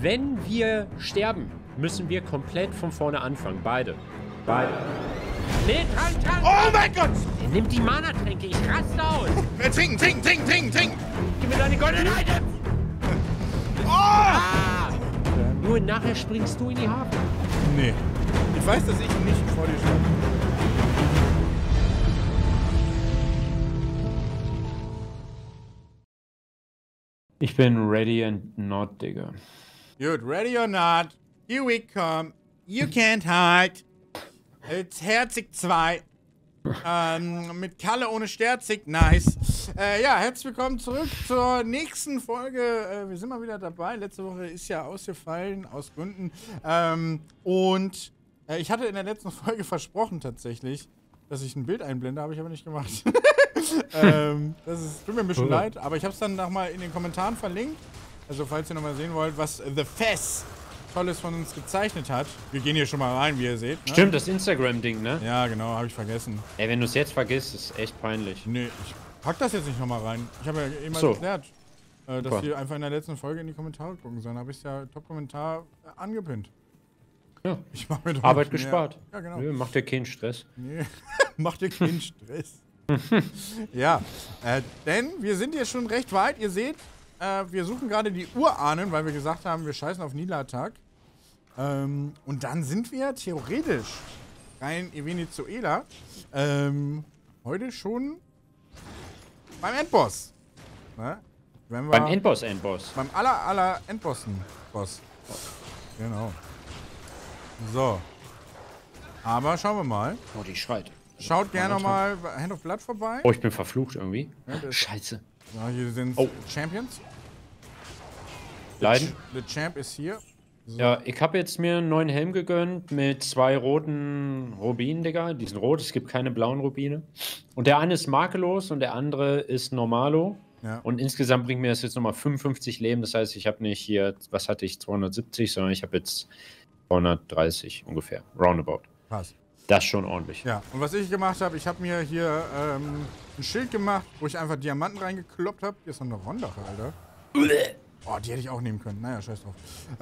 Wenn wir sterben, müssen wir komplett von vorne anfangen. Beide. Nee, trank! Oh mein Gott! Er nimmt die Mana-Tränke, ich raste aus! Trinken! Gib mir deine goldenen Items! Oh! Ah! Nur nachher springst du in die Hafen. Nee. Ich weiß, dass ich nicht vor dir stehe. Ich bin ready and not, Digga. Good, ready or not, here we come. You can't hide. It's Herzig 2. Mit Kalle ohne Sterzig, nice. Ja, herzlich willkommen zurück zur nächsten Folge. Wir sind mal wieder dabei. Letzte Woche ist ja ausgefallen, aus Gründen. Ich hatte in der letzten Folge versprochen tatsächlich, dass ich ein Bild einblende, habe ich aber nicht gemacht. Tut mir ein bisschen leid, aber ich habe es dann nochmal in den Kommentaren verlinkt. Also falls ihr nochmal sehen wollt, was The Fess Tolles von uns gezeichnet hat. Wir gehen hier schon mal rein, wie ihr seht. Ne? Stimmt, das Instagram-Ding, ne? Ja, genau, habe ich vergessen. Ey, wenn du es jetzt vergisst, ist echt peinlich. Nee, ich pack das jetzt nicht nochmal rein. Ich habe ja eben mal erklärt, dass die einfach in der letzten Folge in die Kommentare gucken sollen. Da habe ich es ja Top-Kommentar angepinnt. Ja. Ich mach mir doch Arbeit gespart. Ja, genau. Nö, macht dir keinen Stress. Nee, macht dir keinen Stress. Ja, denn wir sind hier schon recht weit. Ihr seht, wir suchen gerade die Urahnen, weil wir gesagt haben, wir scheißen auf Nilatak. Und dann sind wir theoretisch rein Venezuela heute schon beim Endboss. Ne? Beim Endboss. Beim aller Endbossen-Boss. Genau. So. Aber schauen wir mal. Oh, die schreit. Schaut gerne mal bei Hand of Blood vorbei. Oh, ich bin verflucht irgendwie. Ja, Scheiße. Ja, hier sind Champions. Leiden. The Champ ist hier. So. Ja, ich habe jetzt mir einen neuen Helm gegönnt mit 2 roten Rubinen, Digga. Die sind rot, es gibt keine blauen Rubine. Und der eine ist makellos und der andere ist normalo. Ja. Und insgesamt bringt mir das jetzt nochmal 55 Leben. Das heißt, ich habe nicht hier, was hatte ich, 270, sondern ich habe jetzt 230 ungefähr. Roundabout. Krass. Das ist schon ordentlich. Ja, und was ich gemacht habe, ich habe mir hier ein Schild gemacht, wo ich einfach Diamanten reingekloppt habe. Hier ist noch eine Rondache, Alter. Oh, die hätte ich auch nehmen können. Naja, scheiß drauf.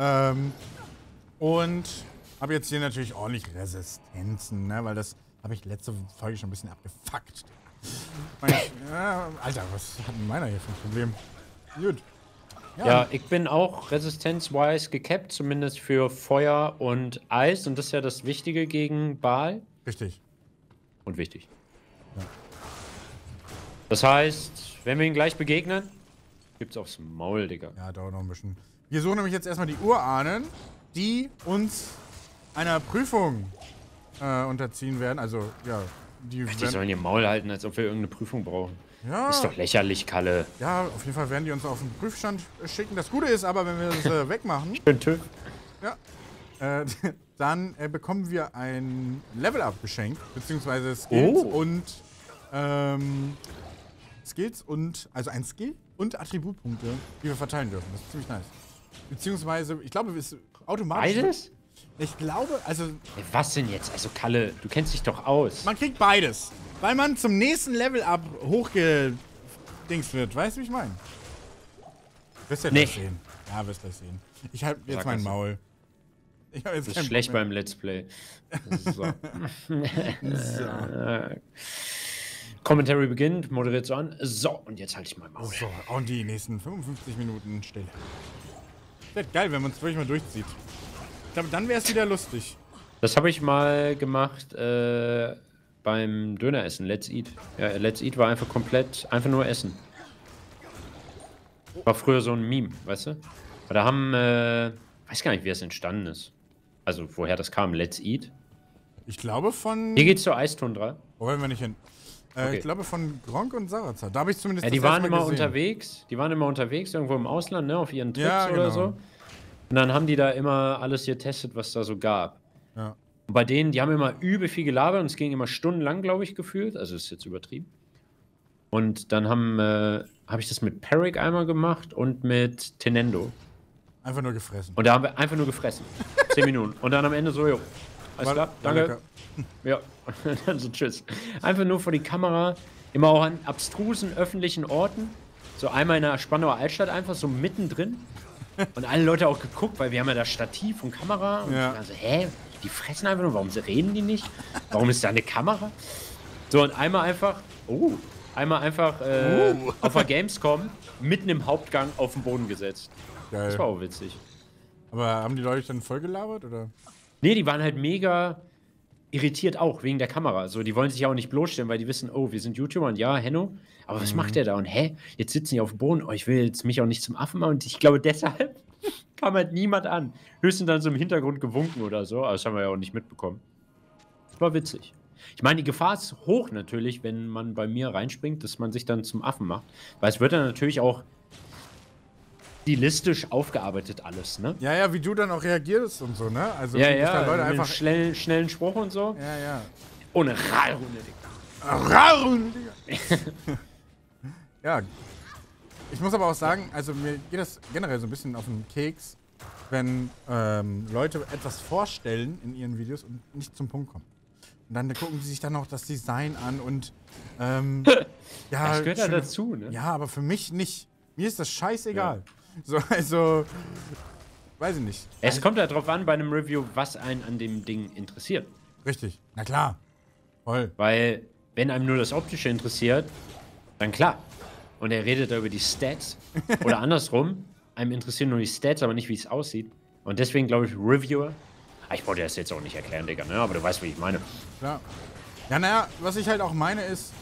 Und habe jetzt hier natürlich ordentlich Resistenzen, ne? Weil das habe ich letzte Folge schon ein bisschen abgefuckt. Alter, was hat denn meiner hier für ein Problem? Gut. Ja, ich bin auch resistenzwise gecapped, zumindest für Feuer und Eis. Und das ist ja das Wichtige gegen Baal. Richtig. Und wichtig. Ja. Das heißt, wenn wir ihn gleich begegnen, gibt's aufs Maul, Digga. Ja, dauert noch ein bisschen. Wir suchen nämlich jetzt erstmal die Urahnen, die uns einer Prüfung unterziehen werden. Also, ja, die sollen ihr Maul halten, als ob wir irgendeine Prüfung brauchen. Ja. Ist doch lächerlich, Kalle. Ja, auf jeden Fall werden die uns auf den Prüfstand schicken. Das Gute ist aber, wenn wir das wegmachen, Schön TÜV. Ja, dann bekommen wir ein Level-Up geschenkt, beziehungsweise Skills und also ein Skill und Attributpunkte, die wir verteilen dürfen. Das ist ziemlich nice. Beziehungsweise, ich glaube, es ist automatisch. Beides? Ich glaube, also. Was denn jetzt? Also, Kalle, du kennst dich doch aus. Man kriegt beides, weil man zum nächsten Level-Up hochgedingst wird. Weißt du, wie ich meine? Wirst du ja gleich sehen. Ja, wirst gleich sehen. Ich halte jetzt mein Maul. Ich hab jetzt das ist schlecht beim Let's Play. So. So. Commentary beginnt, moderiert so an. So, und jetzt halte ich mein Maul. So, und die nächsten 55 Minuten still. Wäre geil, wenn man es wirklich mal durchzieht. Ich glaube, dann wäre es wieder lustig. Das habe ich mal gemacht beim Döneressen, Let's Eat. Ja, Let's Eat war einfach komplett, einfach nur Essen. War früher so ein Meme, weißt du? Aber da haben, weiß gar nicht, wie es entstanden ist. Also, woher das kam, Let's Eat. Ich glaube von... Hier geht's zur Eistundra. Wo wollen wir nicht hin? Okay. Ich glaube von Gronk und Sarazar. Da habe ich zumindest die waren immer unterwegs. Die waren immer unterwegs, irgendwo im Ausland, ne, auf ihren Trips oder so. Und dann haben die da immer alles getestet, was da so gab. Ja. Und bei denen, die haben immer übel viel gelabert und es ging immer stundenlang, glaube ich, gefühlt. Also ist jetzt übertrieben. Und dann habe ich das mit Peric einmal gemacht und mit Tenendo. Einfach nur gefressen. Und da haben wir einfach nur gefressen. 10 Minuten. Und dann am Ende so, jo. Alles klar, danke. Ja, dann so tschüss. Einfach nur vor die Kamera, immer auch an abstrusen öffentlichen Orten. So einmal in der Spandauer Altstadt, einfach so mittendrin. Und alle Leute auch geguckt, weil wir haben ja da Stativ und Kamera. Und Ja. also, hä? Die fressen einfach nur, warum reden die nicht? Warum ist da eine Kamera? So, und einmal einfach auf der Gamescom mitten im Hauptgang auf den Boden gesetzt. Geil. Das war auch witzig. Aber haben die Leute dann voll gelabert, oder? Nee, die waren halt mega irritiert auch, wegen der Kamera. So, die wollen sich ja auch nicht bloßstellen, weil die wissen, oh, wir sind YouTuber und ja, Henno, aber was macht der da? Und jetzt sitzen die auf dem Boden, oh, ich will jetzt mich auch nicht zum Affen machen. Und ich glaube, deshalb kam halt niemand an. Höchstens dann so im Hintergrund gewunken oder so, aber das haben wir ja auch nicht mitbekommen. Das war witzig. Ich meine, die Gefahr ist hoch natürlich, wenn man bei mir reinspringt, dass man sich dann zum Affen macht. Weil es wird dann natürlich auch stilistisch aufgearbeitet alles, ne? Ja, ja, wie du dann auch reagierst und so, ne? Also, Ja, wie dich da ja, Leute mit einfach. schnellen Spruch und so. Ja, ja. Ohne Rahlrunde, Digga. Raum, Digga. Ja. Ich muss aber auch sagen, also mir geht das generell so ein bisschen auf den Keks, wenn Leute etwas vorstellen in ihren Videos und nicht zum Punkt kommen. Und dann gucken sie sich dann noch das Design an und ja, Das gehört ja schöne- dazu, ne? Ja, aber für mich nicht. Mir ist das scheißegal. So, also, weiß ich nicht. Es kommt ja drauf an bei einem Review, was einen an dem Ding interessiert. Richtig. Na klar. Voll. Weil, wenn einem nur das Optische interessiert, dann klar. Und er redet da über die Stats. Oder andersrum, einem interessieren nur die Stats, aber nicht, wie es aussieht. Und deswegen glaube ich, Reviewer. Ich wollte das jetzt auch nicht erklären, Digga, ne? Aber du weißt, wie ich meine. Klar. Ja, naja, was ich halt auch meine ist,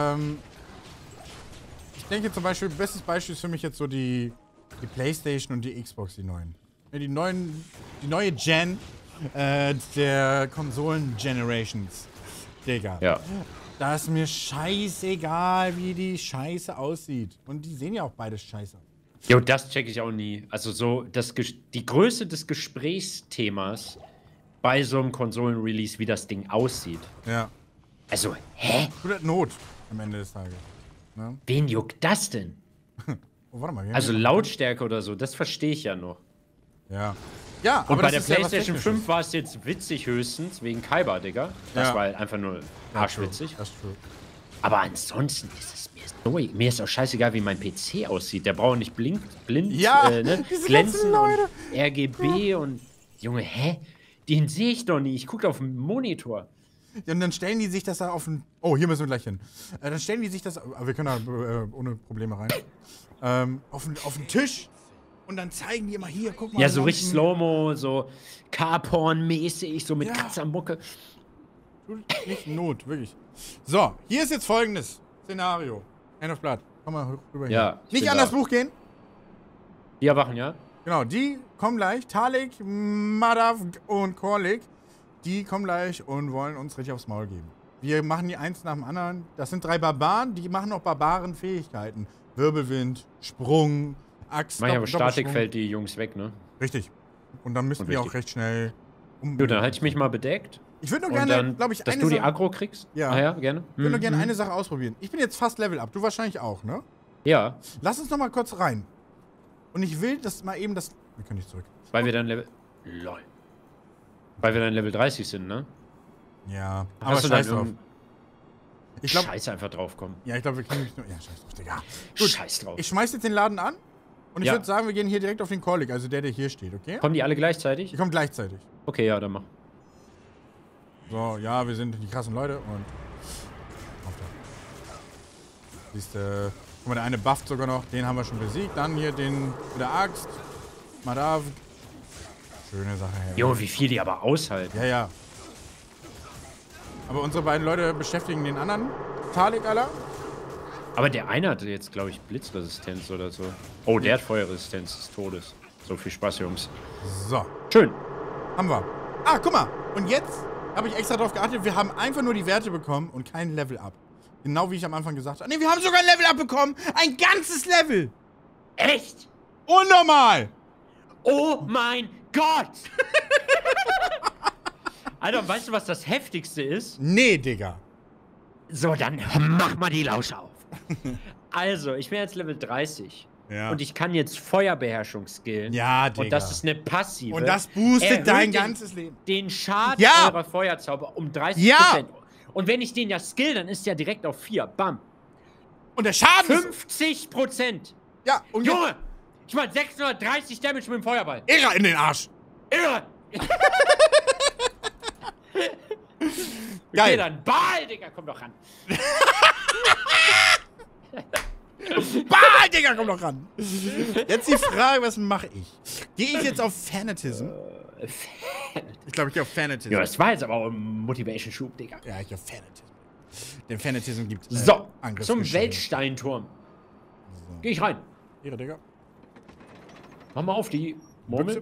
ich denke zum Beispiel, bestes Beispiel ist für mich jetzt so die PlayStation und die Xbox, die neuen. Ja, die neue Gen der Konsolen-Generations. Digga. Ja. Da ist mir scheißegal, wie die Scheiße aussieht. Und die sehen ja auch beide scheiße. Jo, das checke ich auch nie. Also so, die Größe des Gesprächsthemas bei so einem Konsolen-Release, wie das Ding aussieht. Ja. Also, hä? Tut Not am Ende des Tages. Ne? Wen juckt das denn? Oh, warte mal. Also Lautstärke oder so, das verstehe ich ja noch. Ja. Ja, Und aber bei das der ist ja was PlayStation Technisches. 5 war es jetzt witzig höchstens, wegen Kaiba, Digga. Das Ja. war halt einfach nur arschwitzig. Das ist true. Aber ansonsten ist es mir ist auch scheißegal, wie mein PC aussieht. Der braucht nicht blind, Ja, ne? diese glänzen ganzen Leute. und RGB und Junge, hä? Den sehe ich doch nie. Ich gucke auf den Monitor. Ja, und dann stellen die sich das da auf den. Oh, hier müssen wir gleich hin. Dann stellen die sich das. Aber wir können da ohne Probleme rein. Auf den Tisch. Und dann zeigen die immer hier, guck mal. Ja, die so richtig ganzen- Slow-Mo, so Carporn-mäßig, so mit Ja. Katzermucke. Tut nicht Not, wirklich. So, hier ist jetzt folgendes Szenario. Hand of Blood. Komm mal rüber hier. Ja, ich Nicht bin an da. das Buch gehen. Die erwachen, ja? Genau, die kommen gleich. Talik, Madav und Korlik. Die kommen gleich und wollen uns richtig aufs Maul geben. Wir machen die eins nach dem anderen. Das sind 3 Barbaren, die machen auch Barbaren-Fähigkeiten. Wirbelwind, Sprung, Axt, Manchmal Doppelsprung. Statik fällt die Jungs weg, ne? Richtig. Und dann müssen Und wir auch wichtig. recht schnell Gut, dann halte ich mich mal bedeckt. Ich würde nur Und gerne, dann, glaube ich, dass eine du die Sache, Aggro kriegst? Ja. Ah ja, gerne. ich würde nur gerne eine Sache ausprobieren. Ich bin jetzt fast Level Up. Du wahrscheinlich auch, ne? Ja, Lass uns noch mal kurz rein. Und ich will, dass mal eben das... Wir können nicht zurück. weil wir dann Level... LOL. Weil wir dann Level 30 sind, ne? Ja, aber Hast du dann scheiß drauf. irgendeinen Ich glaube, Scheiße einfach draufkommen? ja, ich glaube, wir können nicht nur... Ja, scheiß drauf, Digga. Gut, Scheiß drauf. ich schmeiß jetzt den Laden an. Und ich Ja. würde sagen, wir gehen hier direkt auf den Korlik, also der hier steht, okay? Kommen die alle gleichzeitig? Die kommen gleichzeitig. Okay, ja, dann mach. So, ja, wir sind die krassen Leute und... Auf da. Siehst du... Guck mal, der eine bufft sogar noch. Den haben wir schon besiegt. Dann hier den mit der Axt. Madav. Schöne Sache, hey. Jo, wie viel die aber aushalten. Ja, ja. Aber unsere beiden Leute beschäftigen den anderen. Talik, Alter. Aber der eine hatte jetzt, glaube ich, Blitzresistenz oder so. Oh, der hat Feuerresistenz des Todes. So viel Spaß, Jungs. So, Schön. haben wir. Ah, guck mal. Und jetzt habe ich extra darauf geachtet, wir haben einfach nur die Werte bekommen und kein Level-Up. Genau wie ich am Anfang gesagt habe. Nee, wir haben sogar ein Level-Up bekommen. Ein ganzes Level. Echt? Unnormal. Oh mein Gott! Alter, weißt du, was das Heftigste ist? Nee, Digga. So, dann mach mal die Lausche auf. Also, ich bin jetzt Level 30. Ja. Und ich kann jetzt Feuerbeherrschung skillen. Ja, Digga. Und das ist eine passive. Und das boostet Erhöht dein den- ganzes Leben. Den Schaden Ja. eurer Feuerzauber um 30%. Ja. Und wenn ich den ja skill, dann ist der direkt auf 4. Bam. Und der Schaden ist... 50%. Ja, und Junge, Ich mach 630 Damage mit dem Feuerball. Ära in den Arsch. Irre! Geil. Okay, dann Ball, Digga, komm doch ran. Ball, Digga, komm doch ran. Jetzt die Frage, was mache ich? Gehe ich jetzt auf Fanatism? Ich glaube, ich gehe auf Fanatism. Ja, das war jetzt aber auch ein Motivation-Schub, Digga. Ja, ich gehe auf Fanatism. Denn Fanatism gibt So, zum Angriffsgeschehen. Weltsteinturm. Geh ich rein. Ihre, Digga. Mach mal auf die Murmel.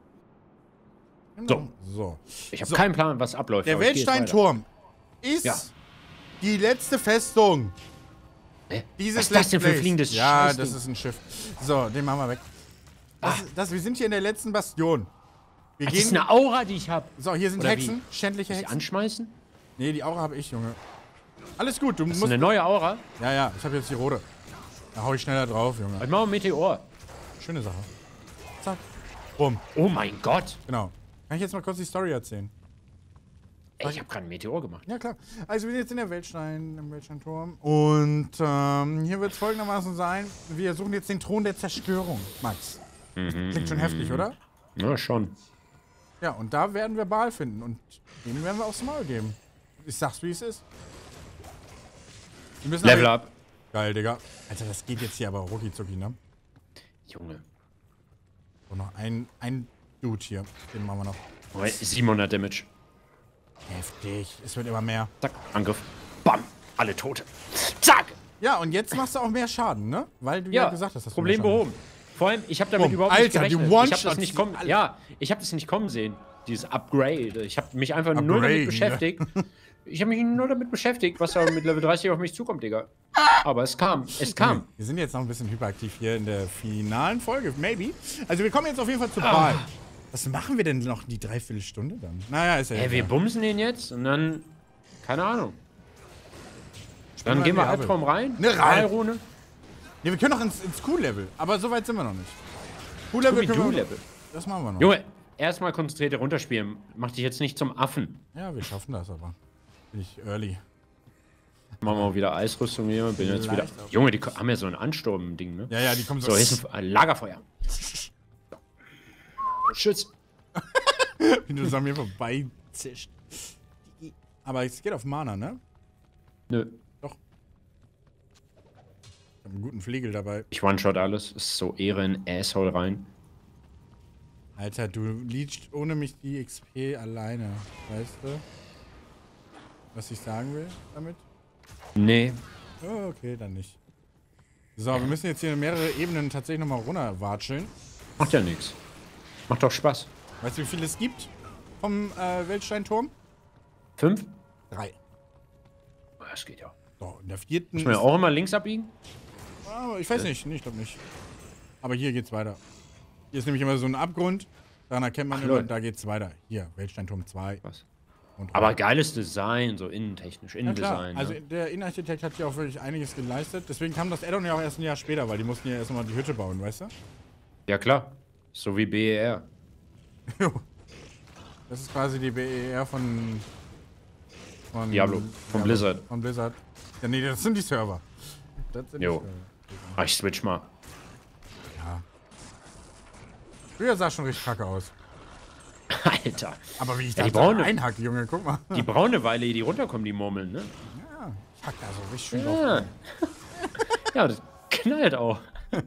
So. So. Ich habe keinen Plan, was abläuft. Der aber ich geh jetzt Weltsteinturm ist Ja. die letzte Festung. weiter. Dieses Was ist das denn für ein Let's fliegendes Plays. Ja, Scheißding? das ist ein Schiff. So, den machen wir weg. Wir sind hier in der letzten Bastion. Wir Das ist gehen. eine Aura, die ich habe. So, hier sind Oder Hexen. Schändliche Die Hexen. anschmeißen? Nee, die Aura habe ich, Junge. Alles gut, du Das ist musst. eine neue Aura. Ja, ja, ich habe jetzt die rote. Da hau ich schneller drauf, Junge. Ich mache einen Meteor. Schöne Sache. Zack. Bumm. Oh mein Gott. Genau. Kann ich jetzt mal kurz die Story erzählen? Ey, ich habe gerade einen Meteor gemacht. Ja, klar. Also wir sind jetzt in der im Weltsteinturm. Und hier wird es folgendermaßen sein. Wir suchen jetzt den Thron der Zerstörung, Max. Klingt schon heftig, oder? Ja, schon. Ja, und da werden wir Baal finden. Und dem werden wir aufs Maul geben. Ich sag's, wie es ist. Wir müssen Level aber- up. Geil, Digga. Alter, das geht jetzt hier aber rucki zucki, ne? Junge. Und noch ein Dude hier. Den machen wir noch. Oh, 700 Damage. Heftig. Es wird immer mehr. Zack, Angriff. Bam. Alle Tote. Zack. Ja, und jetzt machst du auch mehr Schaden, ne? Weil du ja gesagt hast, dass du Problem mehr Schaden behoben. Vor allem, ich habe damit Bumm. überhaupt nicht Alter, die gerechnet. Ich habe One-Shots, das nicht kommen. die- Ja, ich habe das nicht kommen sehen. Dieses Upgrade. Ich habe mich einfach nur Upgrade, damit beschäftigt. Ich habe mich nur damit beschäftigt, was da mit Level 30 auf mich zukommt, Digga. Aber es kam. Es kam. Wir sind jetzt noch ein bisschen hyperaktiv hier in der finalen Folge, maybe. Also wir kommen jetzt auf jeden Fall zu Baal. Was machen wir denn noch die Dreiviertelstunde dann? Naja, ist ja Hey, wir egal. bumsen den jetzt und dann. Keine Ahnung. Dann mal gehen wir in die Albtraum rein. Ne, rein. Baalrune. Ja, wir können noch ins Q-Level, aber so weit sind wir noch nicht. Q-Level können wir... Scooby-Doo-Level. Das machen wir noch. Junge, erstmal konzentriert runterspielen. Mach dich jetzt nicht zum Affen. Ja, wir schaffen das aber. Bin ich early. Machen wir mal wieder Eisrüstung hier. Bin jetzt wieder. Leicht aber. Junge, die haben ja so ein Ansturm-Ding, ne? Ja, ja, die kommen so... So, hier ist ein Lagerfeuer. So. Schütz. Wie du so an mir vorbeizischt. Aber es geht auf Mana, ne? Nö. Doch. Ich hab einen guten Flegel dabei. Ich one-shot alles. Ist so Ehre in Asshole rein. Alter, du leechst ohne mich die XP alleine. Weißt du? Was ich sagen will damit? Nee. Oh, okay, dann nicht. So, wir müssen jetzt hier mehrere Ebenen tatsächlich nochmal runterwatscheln. Macht ja nichts. Macht doch Spaß. Weißt du, wie viel es gibt vom Weltsteinturm? 5? 3. Oh, das geht ja. So, in der 4. Muss man ja auch immer links abbiegen? Ich weiß nicht. Nee, ich glaube nicht. Aber hier geht's weiter. Hier ist nämlich immer so ein Abgrund. Daran erkennt man Ach, immer, lol. da geht's weiter. Hier, Weltsteinturm 2. Was? Und Aber geiles Design, so innentechnisch. ja, klar. Innendesign. Also ne? der Innenarchitekt hat ja auch wirklich einiges geleistet. Deswegen kam das Addon ja auch erst ein Jahr später, weil die mussten ja erstmal die Hütte bauen, weißt du? Ja, klar. So wie BER. Das ist quasi die BER von Diablo, von Blizzard. Von Blizzard. Ja, nee, das sind die Server. Das sind Jo. die Server. Ah, ich switch mal. Ja. Früher sah schon richtig kacke aus. Alter. Aber wie ich Ja, da die braune- einhacke, Junge, guck mal. Die braune Weile, die runterkommen, die Murmeln, ne? Ja, ich hack da so richtig schön drauf. Ja. Ja, das knallt auch.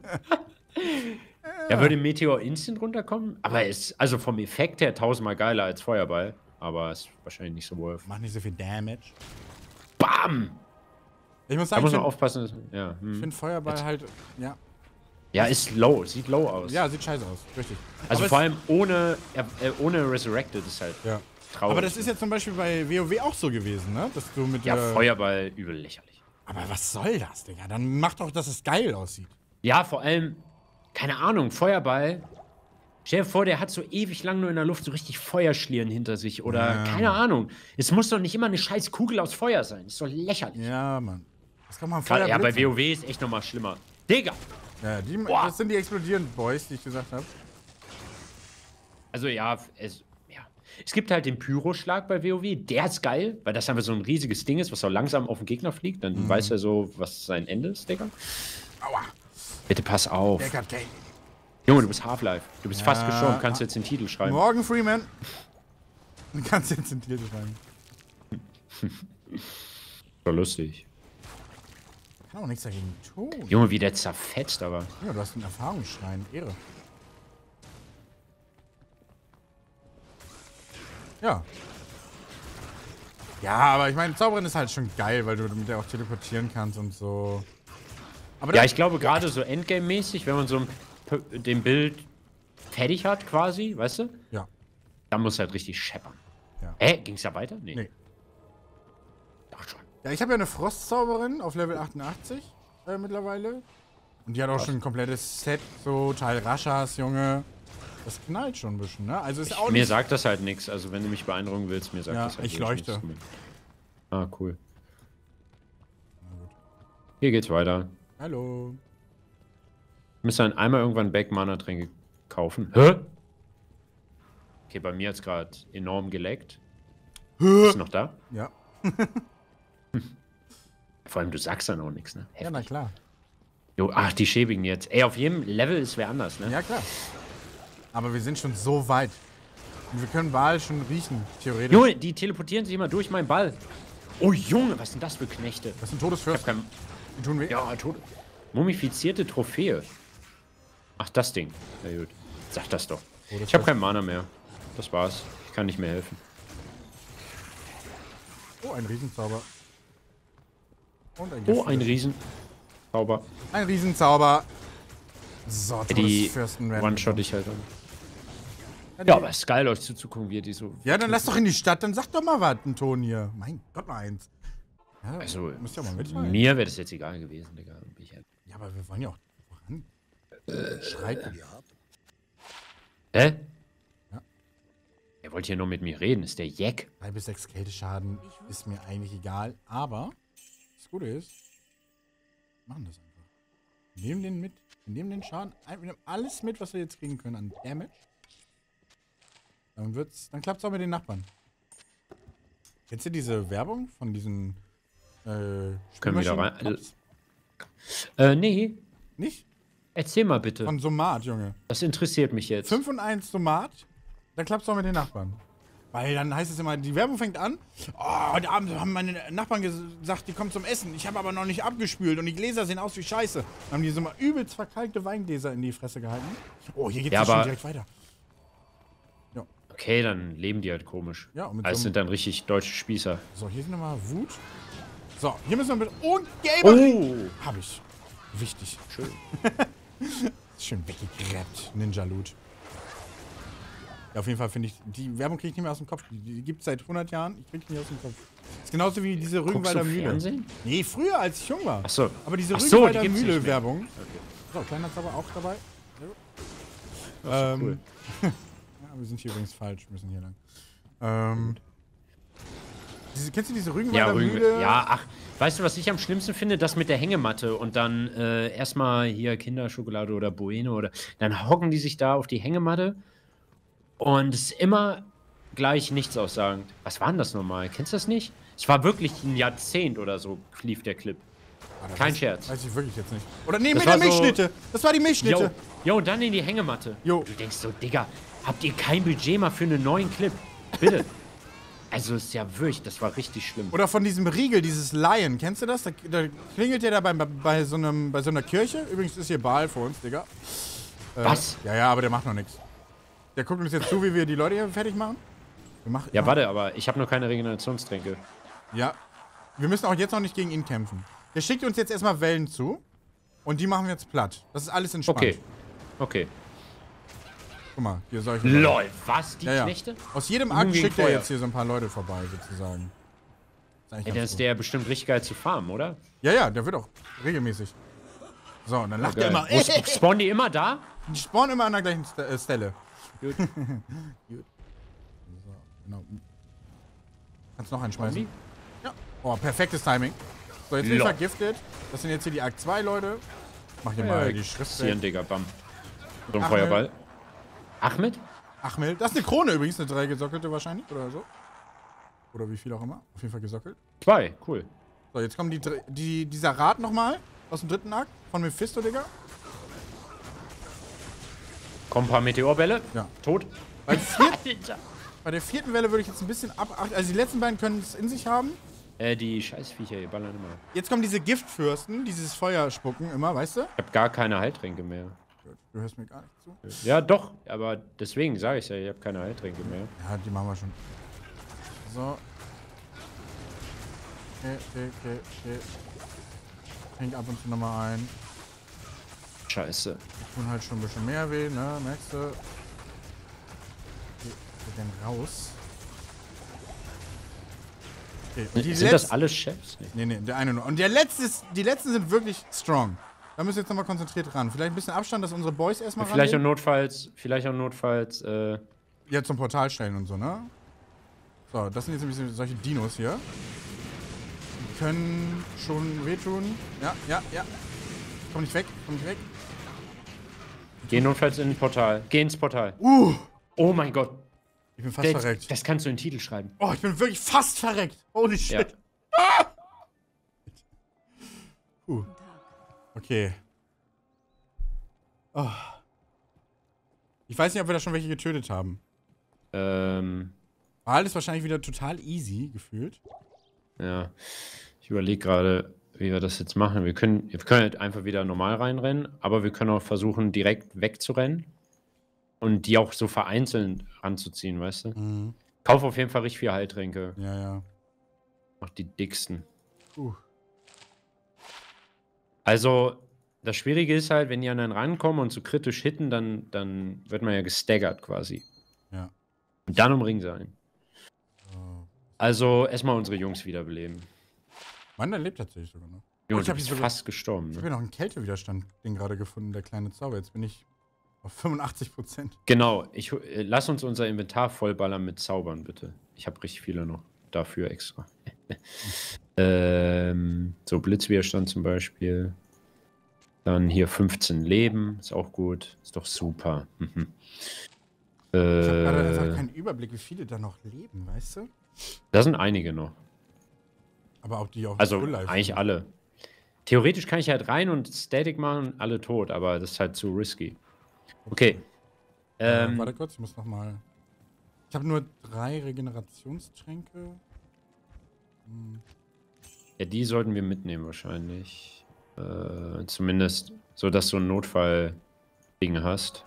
Ja, würde Meteor instant runterkommen? Aber ist also vom Effekt her tausendmal geiler als Feuerball. Aber ist wahrscheinlich nicht so worth. Macht nicht so viel Damage. Bam! Ich muss Da sagen, muss ich man finde aufpassen. Ja, find Feuerball halt, ja. ja, ist low. Sieht low aus. Ja, sieht scheiße aus, richtig. Also Aber vor es- allem ohne Resurrected ist halt Ja. traurig. Aber das ist ja zum Beispiel bei WoW auch so gewesen, ne? Dass du mit ja, Feuerball übel lächerlich. Aber was soll das, Digga? Dann mach doch, dass es geil aussieht. Ja, vor allem, keine Ahnung, Feuerball. Stell dir vor, der hat so ewig lang nur in der Luft so richtig Feuerschlieren hinter sich. Oder keine Ahnung. Es muss doch nicht immer eine scheiß Kugel aus Feuer sein. Ist doch lächerlich. Ja, Mann. Das kann man Ja, bei Feuerblitze. WoW ist echt nochmal schlimmer. Digga! Ja, Boah. das sind die explodierenden Boys, die ich gesagt habe. Also ja, es gibt halt den Pyroschlag bei WoW. Der ist geil, weil das einfach so ein riesiges Ding ist, was so langsam auf den Gegner fliegt. Dann weiß er so, was sein Ende ist, Digga. Aua. Bitte pass auf. Der Kapitän. Junge, du bist Half-Life. Du bist fast Ja. gestorben, kannst jetzt den Titel schreiben. Morgan Freeman. Du kannst jetzt den Titel schreiben. War lustig. Kann auch nichts dagegen tun. Junge, wie der zerfetzt, aber. Ja, du hast einen Erfahrungsschrein. Ehre. Ja. Ja, aber ich meine, Zaubern ist halt schon geil, weil du mit der auch teleportieren kannst und so. Aber Ja, ich glaube gerade so Endgame-mäßig, wenn man so den Bild fertig hat quasi, weißt du? Ja. Dann muss halt richtig scheppern. Ja. Ging's ja weiter? Nee. Dachte schon. Ja, ich habe ja eine Frostzauberin auf Level 88 mittlerweile. Und die hat auch schon ein komplettes Set, so Teil Raschas, Junge. Das knallt schon ein bisschen, ne? Also ist auch Mir nicht... sagt das halt nichts. Also wenn du mich beeindrucken willst, mir sagt Ja, das halt ich wirklich leuchte. nichts. Ah, cool. Hier geht's weiter. Hallo. Ich müsste dann einmal irgendwann Back-Mana-Tränke kaufen. Hä? Okay, bei mir hat's gerade enorm geleckt. Ist noch da? Ja. Vor allem, du sagst dann auch nichts, ne? Ja, na klar. Jo, ach, die schäbigen jetzt. Ey, auf jedem Level ist wer anders, ne? Ja, klar. Aber wir sind schon so weit. Und wir können Wal schon riechen, theoretisch. Junge, die teleportieren sich immer durch meinen Ball. Oh, Junge, was sind das für Knechte? Das sind Todesfürsten. Kein, Die tun weh. ja, tot. Mumifizierte Trophäe. Ach, das Ding. Na gut. Sag das doch. Ich habe kein Mana mehr. Das war's. Ich kann nicht mehr helfen. Oh, ein Riesenzauber. Und ein Oh, ein Riesenzauber. Ein Riesenzauber. So, Die Todesfürsten werden. One-Shot ich halt an. Ja, aber es ist geil, euch zuzugucken, wie ihr die so... Ja, dann lass doch in die Stadt, dann sag doch mal was, ein Ton hier. Mein Gott, mal eins. Ja, Also, müsst ihr mal mitteilen. mir wäre das jetzt egal gewesen, Digga. Ja, aber wir wollen ja auch voran. Schreiten. Hä? Ja. Er wollte hier nur mit mir reden. Ist der Jack? 3 bis 6 Kälteschaden ist mir eigentlich egal, aber das Gute ist, wir machen das einfach. Wir nehmen den mit, wir nehmen den Schaden, wir nehmen alles mit, was wir jetzt kriegen können an Damage. Dann klappt es auch mit den Nachbarn. Kennst du diese Werbung von diesen Können wir da rein? Spielmaschinen-Apps? Nee. Nicht? Erzähl mal bitte. Von Somat, Junge. Das interessiert mich jetzt. 5 und 1 Somat, dann klappt es auch mit den Nachbarn. Weil dann heißt es immer, die Werbung fängt an. Oh, heute Abend haben meine Nachbarn gesagt, die kommen zum Essen. Ich habe aber noch nicht abgespült und die Gläser sehen aus wie Scheiße. Dann haben die so mal übelst verkalkte Weingläser in die Fresse gehalten. Oh, hier geht's Ja, ja schon aber- direkt weiter. Okay, dann leben die halt komisch. Ja, und mit Das so sind dann richtig deutsche Spießer. So, hier sind nochmal Wut. So, hier müssen wir mit... Und Gamer! Oh! Hab ich. Wichtig. Schön. Schön weggegrabt. Ninja Loot. Ja, auf jeden Fall finde ich, die Werbung kriege ich nicht mehr aus dem Kopf. Die gibt es seit 100 Jahren. Ich kriege die nicht aus dem Kopf. Das ist genauso wie diese Guckst Rügenwalder du Mühle. Fernsehen? Nee, früher, als ich jung war. Ach so. Aber diese Ach so, die Rügenwalder gibt's nicht mehr. Mühle-Werbung. Okay. So, kleiner Zauber auch dabei. Das ist cool. Ja, wir sind hier übrigens falsch. Wir müssen hier lang. Kennst du diese Ja, Rügenwalder Rügen. Mühle? Ja, ach, weißt du, was ich am schlimmsten finde? Das mit der Hängematte und dann erstmal hier Kinderschokolade oder Bueno oder dann hocken die sich da auf die Hängematte und es ist immer gleich nichts aussagend. Was war denn das nochmal? Kennst du das nicht? Es war wirklich ein Jahrzehnt oder so, lief der Clip. Ah, das Kein weiß- Scherz. Weiß ich wirklich jetzt nicht. Oder nee, Das mit der war so- Milchschnitte. Das war die Milchschnitte. Jo, und dann in die Hängematte. Jo. Du denkst so, Digga, habt ihr kein Budget mal für einen neuen Clip? Bitte. Also ist ja wirklich, das war richtig schlimm. Oder von diesem Riegel, dieses Lion. Kennst du das? Da klingelt der da bei so einer Kirche. Übrigens ist hier Baal vor uns, Digga. Was? Ja, aber der macht noch nichts. Der guckt uns jetzt zu, wie wir die Leute hier fertig machen. Ja, warte, aber ich habe noch keine Regenerationstränke. Ja. Wir müssen auch jetzt noch nicht gegen ihn kämpfen. Der schickt uns jetzt erstmal Wellen zu. Und die machen wir jetzt platt. Das ist alles entspannt. Okay. Okay. Guck mal, hier solche. LOL, was? Die Ja, ja. Knechte? Aus jedem Nun Akt gegen schickt er Feuer. jetzt hier so ein paar Leute vorbei, sozusagen. Ist eigentlich Ja, ganz der ist gut. der bestimmt richtig geil zu farmen, oder? Ja, der wird auch regelmäßig. So, und dann lacht er Geil. immer. Spawnen die immer da? Die spawnen immer an der gleichen Stelle. Gut. Gut. So, genau. Kannst noch einen schmeißen? Ja. Oh, perfektes Timing. So, jetzt bin ich Lol. vergiftet. Das sind jetzt hier die Akt 2 Leute. Mach hier mal die Schrift Zieren, weg. Digga, bam. So ein Ahmed. Feuerball. Ahmed? Achmel. Das ist eine Krone übrigens, eine 3 gesockelte wahrscheinlich, oder so. Oder wie viel auch immer. Auf jeden Fall gesockelt. 2, cool. So, jetzt kommen dieser Rat nochmal aus dem 3. Akt von Mephisto, Digga. Kommen ein paar Meteorbälle. Ja. Tot. Bei der vierten Welle würde ich jetzt ein bisschen abachten. Also die letzten beiden können es in sich haben. Die Scheißviecher, die ballern immer. Jetzt kommen diese Giftfürsten, dieses Feuer spucken immer, weißt du? Ich hab gar keine Heiltränke mehr. Du hörst mir gar nicht zu. Ja, doch, aber deswegen sage ich ja, ich habe keine Heiltränke mehr. Ja, die machen wir schon. So. Okay. Trink ab und zu nochmal ein. Scheiße. Die tun halt schon ein bisschen mehr weh, ne? Merkst du? Okay, wir gehen raus. Okay, und Sind das alles Chefs? Nee, der eine nur. Und die letzten sind wirklich strong. Da müssen wir jetzt nochmal konzentriert ran. Vielleicht ein bisschen Abstand, dass unsere Boys erstmal Vielleicht auch rangehen. notfalls, Ja, zum Portal stellen und so, ne? So, das sind jetzt ein bisschen solche Dinos hier. Die können schon wehtun. Ja. Komm nicht weg. Geh notfalls in ein Portal. Geh ins Portal. Oh mein Gott. Ich bin fast verreckt. Das kannst du in den Titel schreiben. Oh, ich bin wirklich fast verreckt. Holy shit. Ja. Okay. Oh. Ich weiß nicht, ob wir da schon welche getötet haben. War alles wahrscheinlich wieder total easy gefühlt. Ja. Ich überlege gerade, wie wir das jetzt machen. Wir können halt einfach wieder normal reinrennen, aber wir können auch versuchen, direkt wegzurennen und die auch so vereinzelt ranzuziehen, weißt du? Mhm. Kauf auf jeden Fall richtig viel Heiltränke. Ja. Auch die dicksten. Also, das Schwierige ist halt, wenn die an einen rankommen und so kritisch hitten, dann wird man ja gestaggert quasi. Ja. Und dann umringen sie einen. Oh. Also, erstmal unsere Jungs wiederbeleben. Mann, der lebt tatsächlich sogar noch. Junge, ich bin fast gestorben. Ich Ne? habe hier noch einen Kältewiderstand, den gerade gefunden, der kleine Zauber. Jetzt bin ich auf 85%. Genau, lass uns unser Inventar vollballern mit Zaubern, bitte. Ich habe richtig viele noch dafür extra. So Blitzwiderstand zum Beispiel. Dann hier 15 Leben, ist auch gut. Ist doch super. Ich habe gerade einfach keinen Überblick, wie viele da noch leben, weißt du? Da sind einige noch. Aber ob die auch Also Full-Life eigentlich sind. alle. Theoretisch kann ich halt rein und Static machen, alle tot, aber das ist halt zu risky. Okay. Warte kurz, ich muss nochmal. Ich habe nur 3 Regenerationstränke. Ja, die sollten wir mitnehmen wahrscheinlich. Zumindest so, dass du ein Notfall-Ding hast.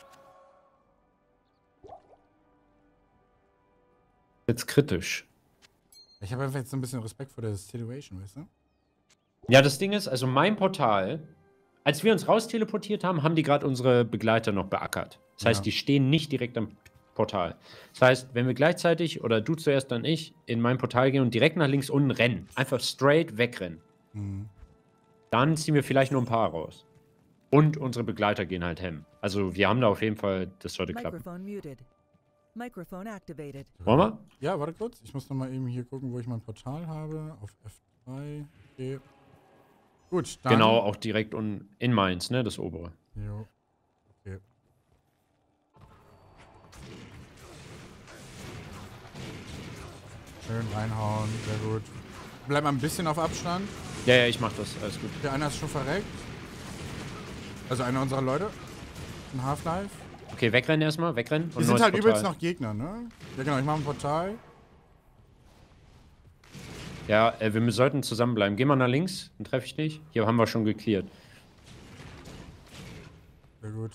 Jetzt kritisch. Ich habe einfach jetzt so ein bisschen Respekt vor der Situation, weißt du? Ja, das Ding ist, also mein Portal, als wir uns raus teleportiert haben, haben die gerade unsere Begleiter noch beackert. Das heißt, die stehen nicht direkt am Portal. Das heißt, wenn wir gleichzeitig, oder du zuerst, dann ich, in mein Portal gehen und direkt nach links unten rennen, einfach straight wegrennen, dann ziehen wir vielleicht nur ein paar raus. Und unsere Begleiter gehen halt hem. Also wir haben da auf jeden Fall, das sollte klappen. Microphone activated. Wollen wir? Ja, warte kurz. Ich muss nochmal eben hier gucken, wo ich mein Portal habe. Auf F3. Okay. Gut, dann. Genau, auch direkt in Mainz, ne? Das obere. Jo. Okay. Schön reinhauen, sehr gut. Bleib mal ein bisschen auf Abstand. Ja, ich mach das, alles gut. Der einer ist schon verreckt. Also einer unserer Leute. Ein Half-Life. Okay, wegrennen erstmal, wegrennen. Wir sind halt übelst noch Gegner, ne? Ja genau, ich mache ein Portal. Ja, wir sollten zusammenbleiben. Geh mal nach links, dann treffe ich dich. Hier haben wir schon gecleart. Sehr gut.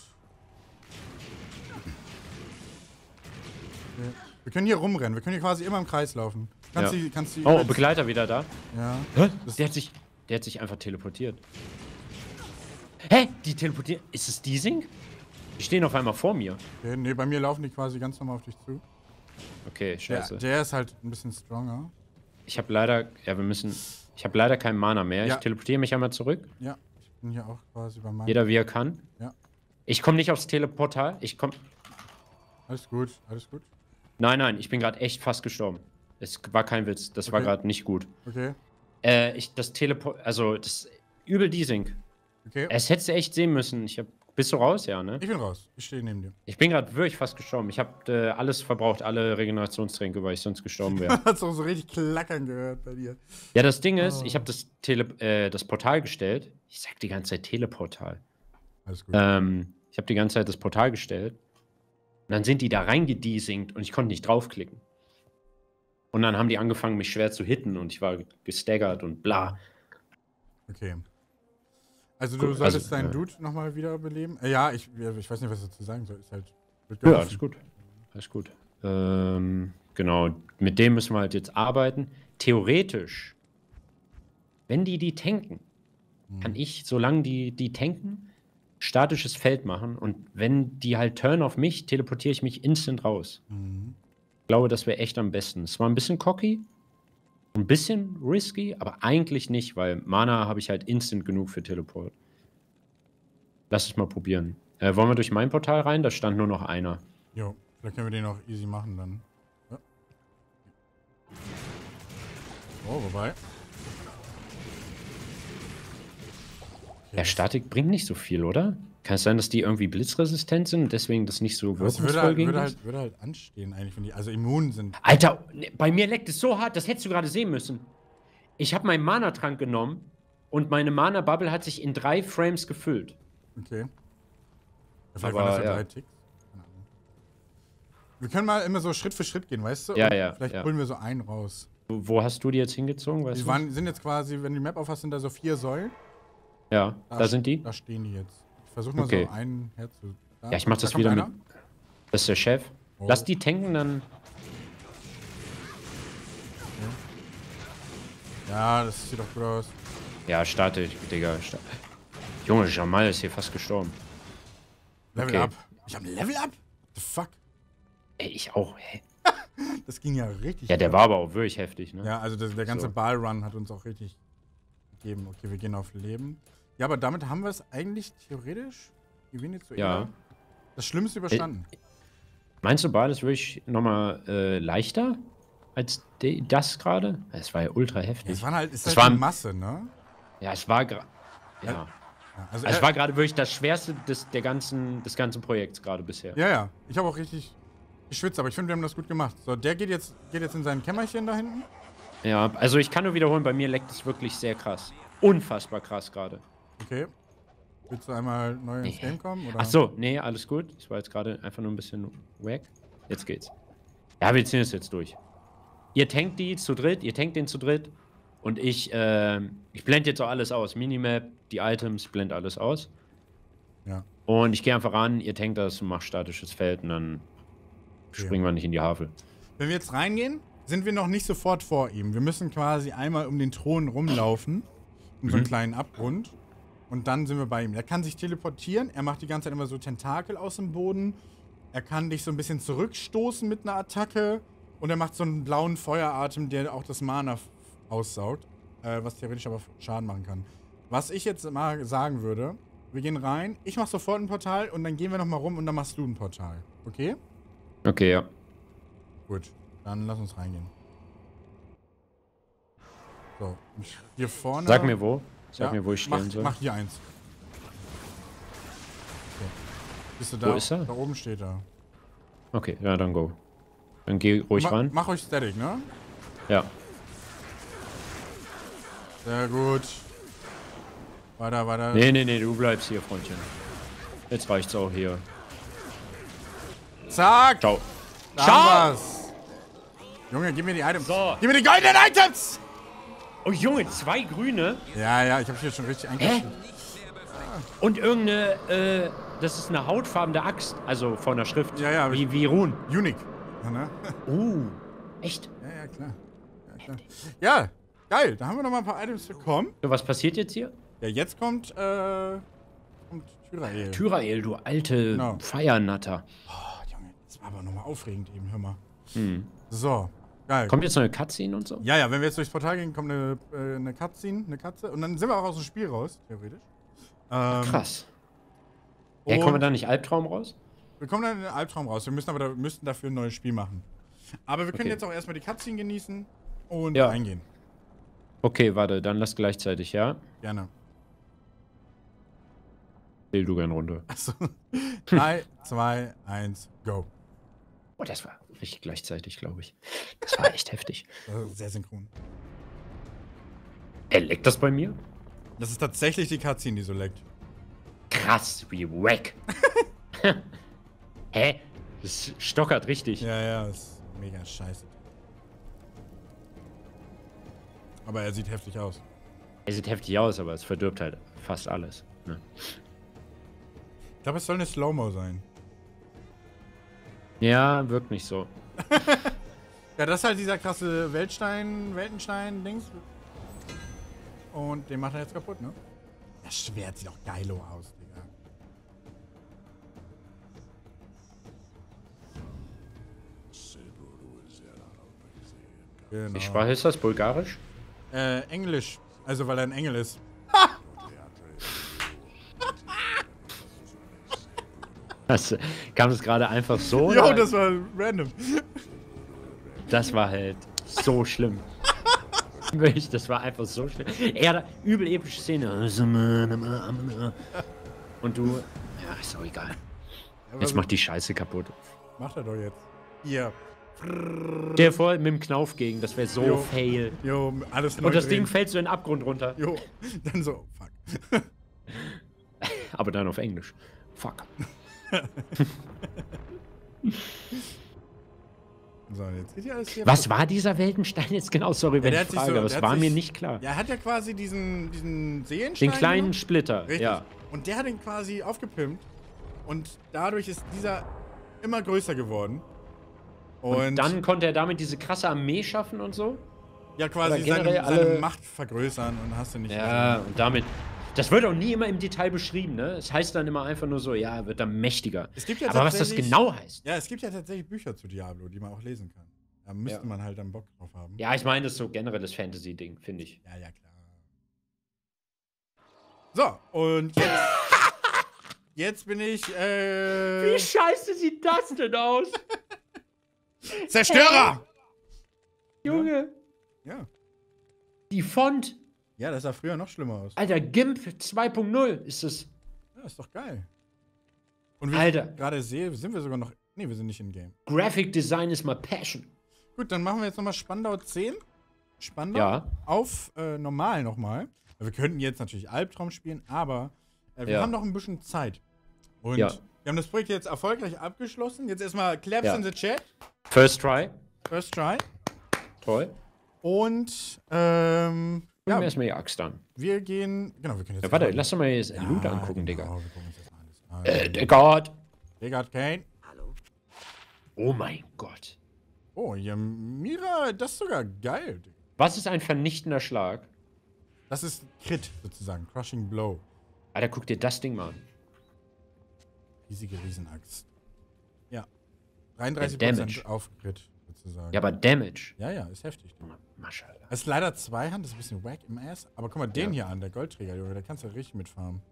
Okay. Wir können hier rumrennen, wir können hier quasi immer im Kreis laufen. Kannst die oh, Begleiter wieder da. Ja. Hä? Der hat sich einfach teleportiert. Hä? Die teleportieren. Ist es Desync? Die stehen auf einmal vor mir. Okay, nee, bei mir laufen die quasi ganz normal auf dich zu. Okay, scheiße. Der ist halt ein bisschen stronger. Ich habe leider. Ja, ich habe leider keinen Mana mehr. Ja. Ich teleportiere mich einmal zurück. Ja, ich bin hier auch quasi bei meinem. Jeder wie er kann. Ja. Ich komme nicht aufs Teleportal. Alles gut, alles gut. Nein, ich bin gerade echt fast gestorben. Es war kein Witz. Das war gerade nicht gut. Okay. Das ist übel Desync. Okay. Es hättest du echt sehen müssen. Bist du raus? Ja, ne? Ich bin raus. Ich stehe neben dir. Ich bin gerade wirklich fast gestorben. Ich habe alles verbraucht, alle Regenerationstränke, weil ich sonst gestorben wäre. Hast du so richtig klackern gehört bei dir. Ja, das Ding ist, ich habe das Portal gestellt. Ich sag die ganze Zeit Teleportal. Alles gut. Ich habe die ganze Zeit das Portal gestellt. dann sind die da reingediesingt und ich konnte nicht draufklicken. Und dann haben die angefangen, mich schwer zu hitten und ich war gestaggert und bla. Okay. Also Gut, du solltest also, deinen Dude nochmal wiederbeleben? Ja, ich weiß nicht, was ich dazu sagen soll. Ist halt wird Ja, geholfen. alles gut. Alles gut. Genau, mit dem müssen wir halt jetzt arbeiten. Theoretisch, wenn die tanken, kann ich, solange die tanken, statisches Feld machen. Und wenn die halt turn auf mich, teleportiere ich mich instant raus. Mhm. Ich glaube, das wäre echt am besten. Es war ein bisschen cocky, ein bisschen risky, aber eigentlich nicht, weil Mana habe ich halt instant genug für Teleport. Lass es mal probieren. Wollen wir durch mein Portal rein? Da stand nur noch einer. Jo, vielleicht können wir den auch easy machen dann. Ja. Oh, wobei. Okay, Ja, Statik bringt nicht so viel, oder? Kann es sein, dass die irgendwie blitzresistent sind und deswegen das nicht so das wirkungsvoll gegen ist? würde halt anstehen eigentlich, wenn die also immun sind. Alter, bei mir leckt es so hart, das hättest du gerade sehen müssen. Ich habe meinen Mana-Trank genommen und meine Mana-Bubble hat sich in 3 Frames gefüllt. Okay. Vielleicht Aber, waren das ja ja. 3 Ticks. Keine Ahnung. Wir können mal immer so Schritt für Schritt gehen, weißt du? Ja, Und ja, vielleicht ja. holen wir so einen raus. Wo hast du die jetzt hingezogen, weißt Die du? sind jetzt quasi, wenn du die Map aufhast, sind da so 4 Säulen. Ja, da sind die. Da stehen die jetzt. Ich versuche mal Okay. so einen herzu. Ja, ich mach das wieder mit. Das ist der Chef. Oh. Lass die tanken, dann. Ja, das sieht doch gut aus. Ja, starte, Digga. Junge, Jamal ist hier fast gestorben. Level Okay. up. Ich hab ein Level up? The fuck? Ey, ich auch. Hä? Das ging ja richtig. Ja, der gut. war aber auch wirklich heftig, ne? Ja, also der ganze So. Ballrun hat uns auch richtig gegeben. Okay, wir gehen auf Leben. Ja, aber damit haben wir es eigentlich theoretisch. Gewinne zu Ja. Das Schlimmste überstanden. Meinst du, Ball ist wirklich nochmal leichter als das gerade? Es war ja ultra heftig. Es waren halt, ist Das halt war- eine Masse, ne? Ja, es war gerade. Ja. Ja, also Also es war gerade wirklich das Schwerste des ganzen Projekts gerade bisher. ja, ja. Ich habe auch richtig geschwitzt, aber ich finde, wir haben das gut gemacht. So, der geht jetzt in sein Kämmerchen da hinten. Ja, also ich kann nur wiederholen, bei mir leckt es wirklich sehr krass. Unfassbar krass gerade. Okay. Willst du einmal neu ins Game kommen? Oder? Ach so, nee, alles gut. Ich war jetzt gerade einfach nur ein bisschen wack. Jetzt geht's. Ja, wir ziehen es jetzt durch. Ihr tankt die zu dritt, ihr tankt den zu dritt. Und ich blende jetzt auch alles aus. Minimap, die Items, blende alles aus. Ja. Und ich gehe einfach ran, ihr tankt das und macht statisches Feld und dann springen wir nicht in die Havel. Wenn wir jetzt reingehen, sind wir noch nicht sofort vor ihm. Wir müssen quasi einmal um den Thron rumlaufen. Um so einen kleinen Abgrund. Und dann sind wir bei ihm. Er kann sich teleportieren. Er macht die ganze Zeit immer so Tentakel aus dem Boden. Er kann dich so ein bisschen zurückstoßen mit einer Attacke. Und er macht so einen blauen Feueratem, der auch das Mana aussaugt. Was theoretisch aber Schaden machen kann. Was ich jetzt mal sagen würde, wir gehen rein. Ich mach sofort ein Portal und dann gehen wir nochmal rum und dann machst du ein Portal. Okay? Okay, ja. Gut. Dann lass uns reingehen. So. Und hier vorne... Sag mir wo. Sag Ja, mir, wo ich stehen soll. Mach hier eins. So. Bist du da? Wo ist er? Da oben steht er. Okay, ja, dann go. Dann geh ruhig ran. Mach euch Static, ne? Ja. Sehr gut. Weiter, weiter. Nee, du bleibst hier, Freundchen. Jetzt reicht's auch hier. Zack! Ciao. Da Ciao! haben wir's. Junge, gib mir die Items. So. Gib mir die goldenen Items! Oh Junge, 2 grüne Ja, ich hab hier schon richtig eingeschrieben. und irgendeine, das ist eine hautfarbene Axt, also von der Schrift. Ja, hab ich- wie Run. Unique. Ja, ne? Echt? Ja, klar. Ja, klar. Ja, geil. Da haben wir noch mal ein paar Items bekommen. So, was passiert jetzt hier? Ja, jetzt kommt Tyrael. Tyrael, du alte Genau. Feiernatter. Oh, Junge, das war aber nochmal aufregend eben, hör mal. Hm. So, geil. Kommt jetzt noch eine Cutscene und so? Ja, wenn wir jetzt durchs Portal gehen, kommt eine Cutscene, eine Katze. Und dann sind wir auch aus dem Spiel raus, theoretisch. Krass. Ja, kommen wir da nicht Albtraum raus? Wir kommen dann in den Albtraum raus. Wir müssten dafür ein neues Spiel machen. Aber wir können Okay. jetzt auch erstmal die Cutscene genießen und Ja. reingehen. Okay, warte, dann lass gleichzeitig, ja? Gerne. Zähl du gern runter. Achso. 3, 2, 1, go. Oh, das war richtig gleichzeitig, glaube ich. Das war echt heftig. Das ist sehr synchron. Leckt das bei mir? Das ist tatsächlich die Cutscene, die so leckt. Krass, wie wack. Hä? Das stockert richtig. Ja, ja, ist mega scheiße. Aber er sieht heftig aus. Er sieht heftig aus, aber es verdirbt halt fast alles. Ne? Ich glaube, es soll eine Slow-Mo sein. Ja, wirkt nicht so. Ja, das ist halt dieser krasse Weltenstein-Dings. Und den macht er jetzt kaputt, ne? Das Schwert sieht auch geilo aus, Digga. Genau. Die Sprache ist das? Bulgarisch? Englisch. Also, weil er ein Engel ist. Kam das gerade einfach so? Jo, oder? das war random. Das war halt so schlimm. Wirklich, das war einfach so schlimm. Er übel epische Szene. Und du, ja, ist doch egal. Jetzt macht die Scheiße kaputt. Macht er doch jetzt. Hier. Stell dir vor, mit dem Knauf gegen, das wäre so Jo. fail. Jo, alles neu Und das drehen. Ding fällt so in den Abgrund runter. Jo, dann so, fuck. Aber dann auf Englisch. Fuck. So, jetzt geht ja alles hier. Was war dieser Weltenstein jetzt genau? Sorry, wenn der ich hat sich frage, so- aber der es hat war mir sich- nicht klar. Ja, er hat ja quasi diesen Seelenstein. Den kleinen genommen. Splitter, Richtig. ja. Und der hat ihn quasi aufgepimpt. Und dadurch ist dieser immer größer geworden. Und dann konnte er damit diese krasse Armee schaffen und so? ja quasi oder generell seine alle- Macht vergrößern und hast du nicht Ja, gesehen. und damit. Das wird auch nie immer im Detail beschrieben, ne? Es heißt dann immer einfach nur so, ja, er wird dann mächtiger. Es gibt ja Aber was das tatsächlich- genau heißt. Ja, es gibt ja tatsächlich Bücher zu Diablo, die man auch lesen kann. Da müsste Ja. man halt dann Bock drauf haben. Ja, ich meine, das ist so generelles Fantasy-Ding, finde ich. Ja, ja, klar. So, und jetzt. Jetzt bin ich, Wie scheiße sieht das denn aus? Zerstörer! Junge. Ja. Die Font. Ja, das sah früher noch schlimmer aus. Alter, GIMP 2.0 ist es. Ja, ist doch geil. Und wie Alter. ich gerade sehe, sind wir sogar noch. Nee, wir sind nicht in Game. Graphic Design ist my passion. Gut, dann machen wir jetzt nochmal Spandau 10. Spandau Ja. auf normal nochmal. Wir könnten jetzt natürlich Albtraum spielen, aber wir Ja. haben noch ein bisschen Zeit. Und Ja. wir haben das Projekt jetzt erfolgreich abgeschlossen. Jetzt erstmal Claps Ja. in the Chat. First try. First try. Toll. Und Gucken wir ja, erstmal die Axt an. wir gehen. Genau, wir können jetzt. Ja, warte, lass doch mal jetzt Loot angucken, genau, Digga. Wir gucken uns jetzt mal alles an. Der Gott. Digga, Kane. Oh mein Gott. Oh, ja, Mira, das ist sogar geil. Digga. Was ist ein vernichtender Schlag? Das ist Crit sozusagen. Crushing Blow. Alter, guck dir das Ding mal an. Riesige Riesenaxt. Ja. Damage. 33% auf Crit sozusagen. Ja, aber Damage. Ja, ja, ist heftig. Digga. Maschallah. Es ist leider Zweihand, das ist ein bisschen wack im Ass. Aber guck mal den hier an, der Goldträger, Junge. Da kannst du richtig mitfarmen.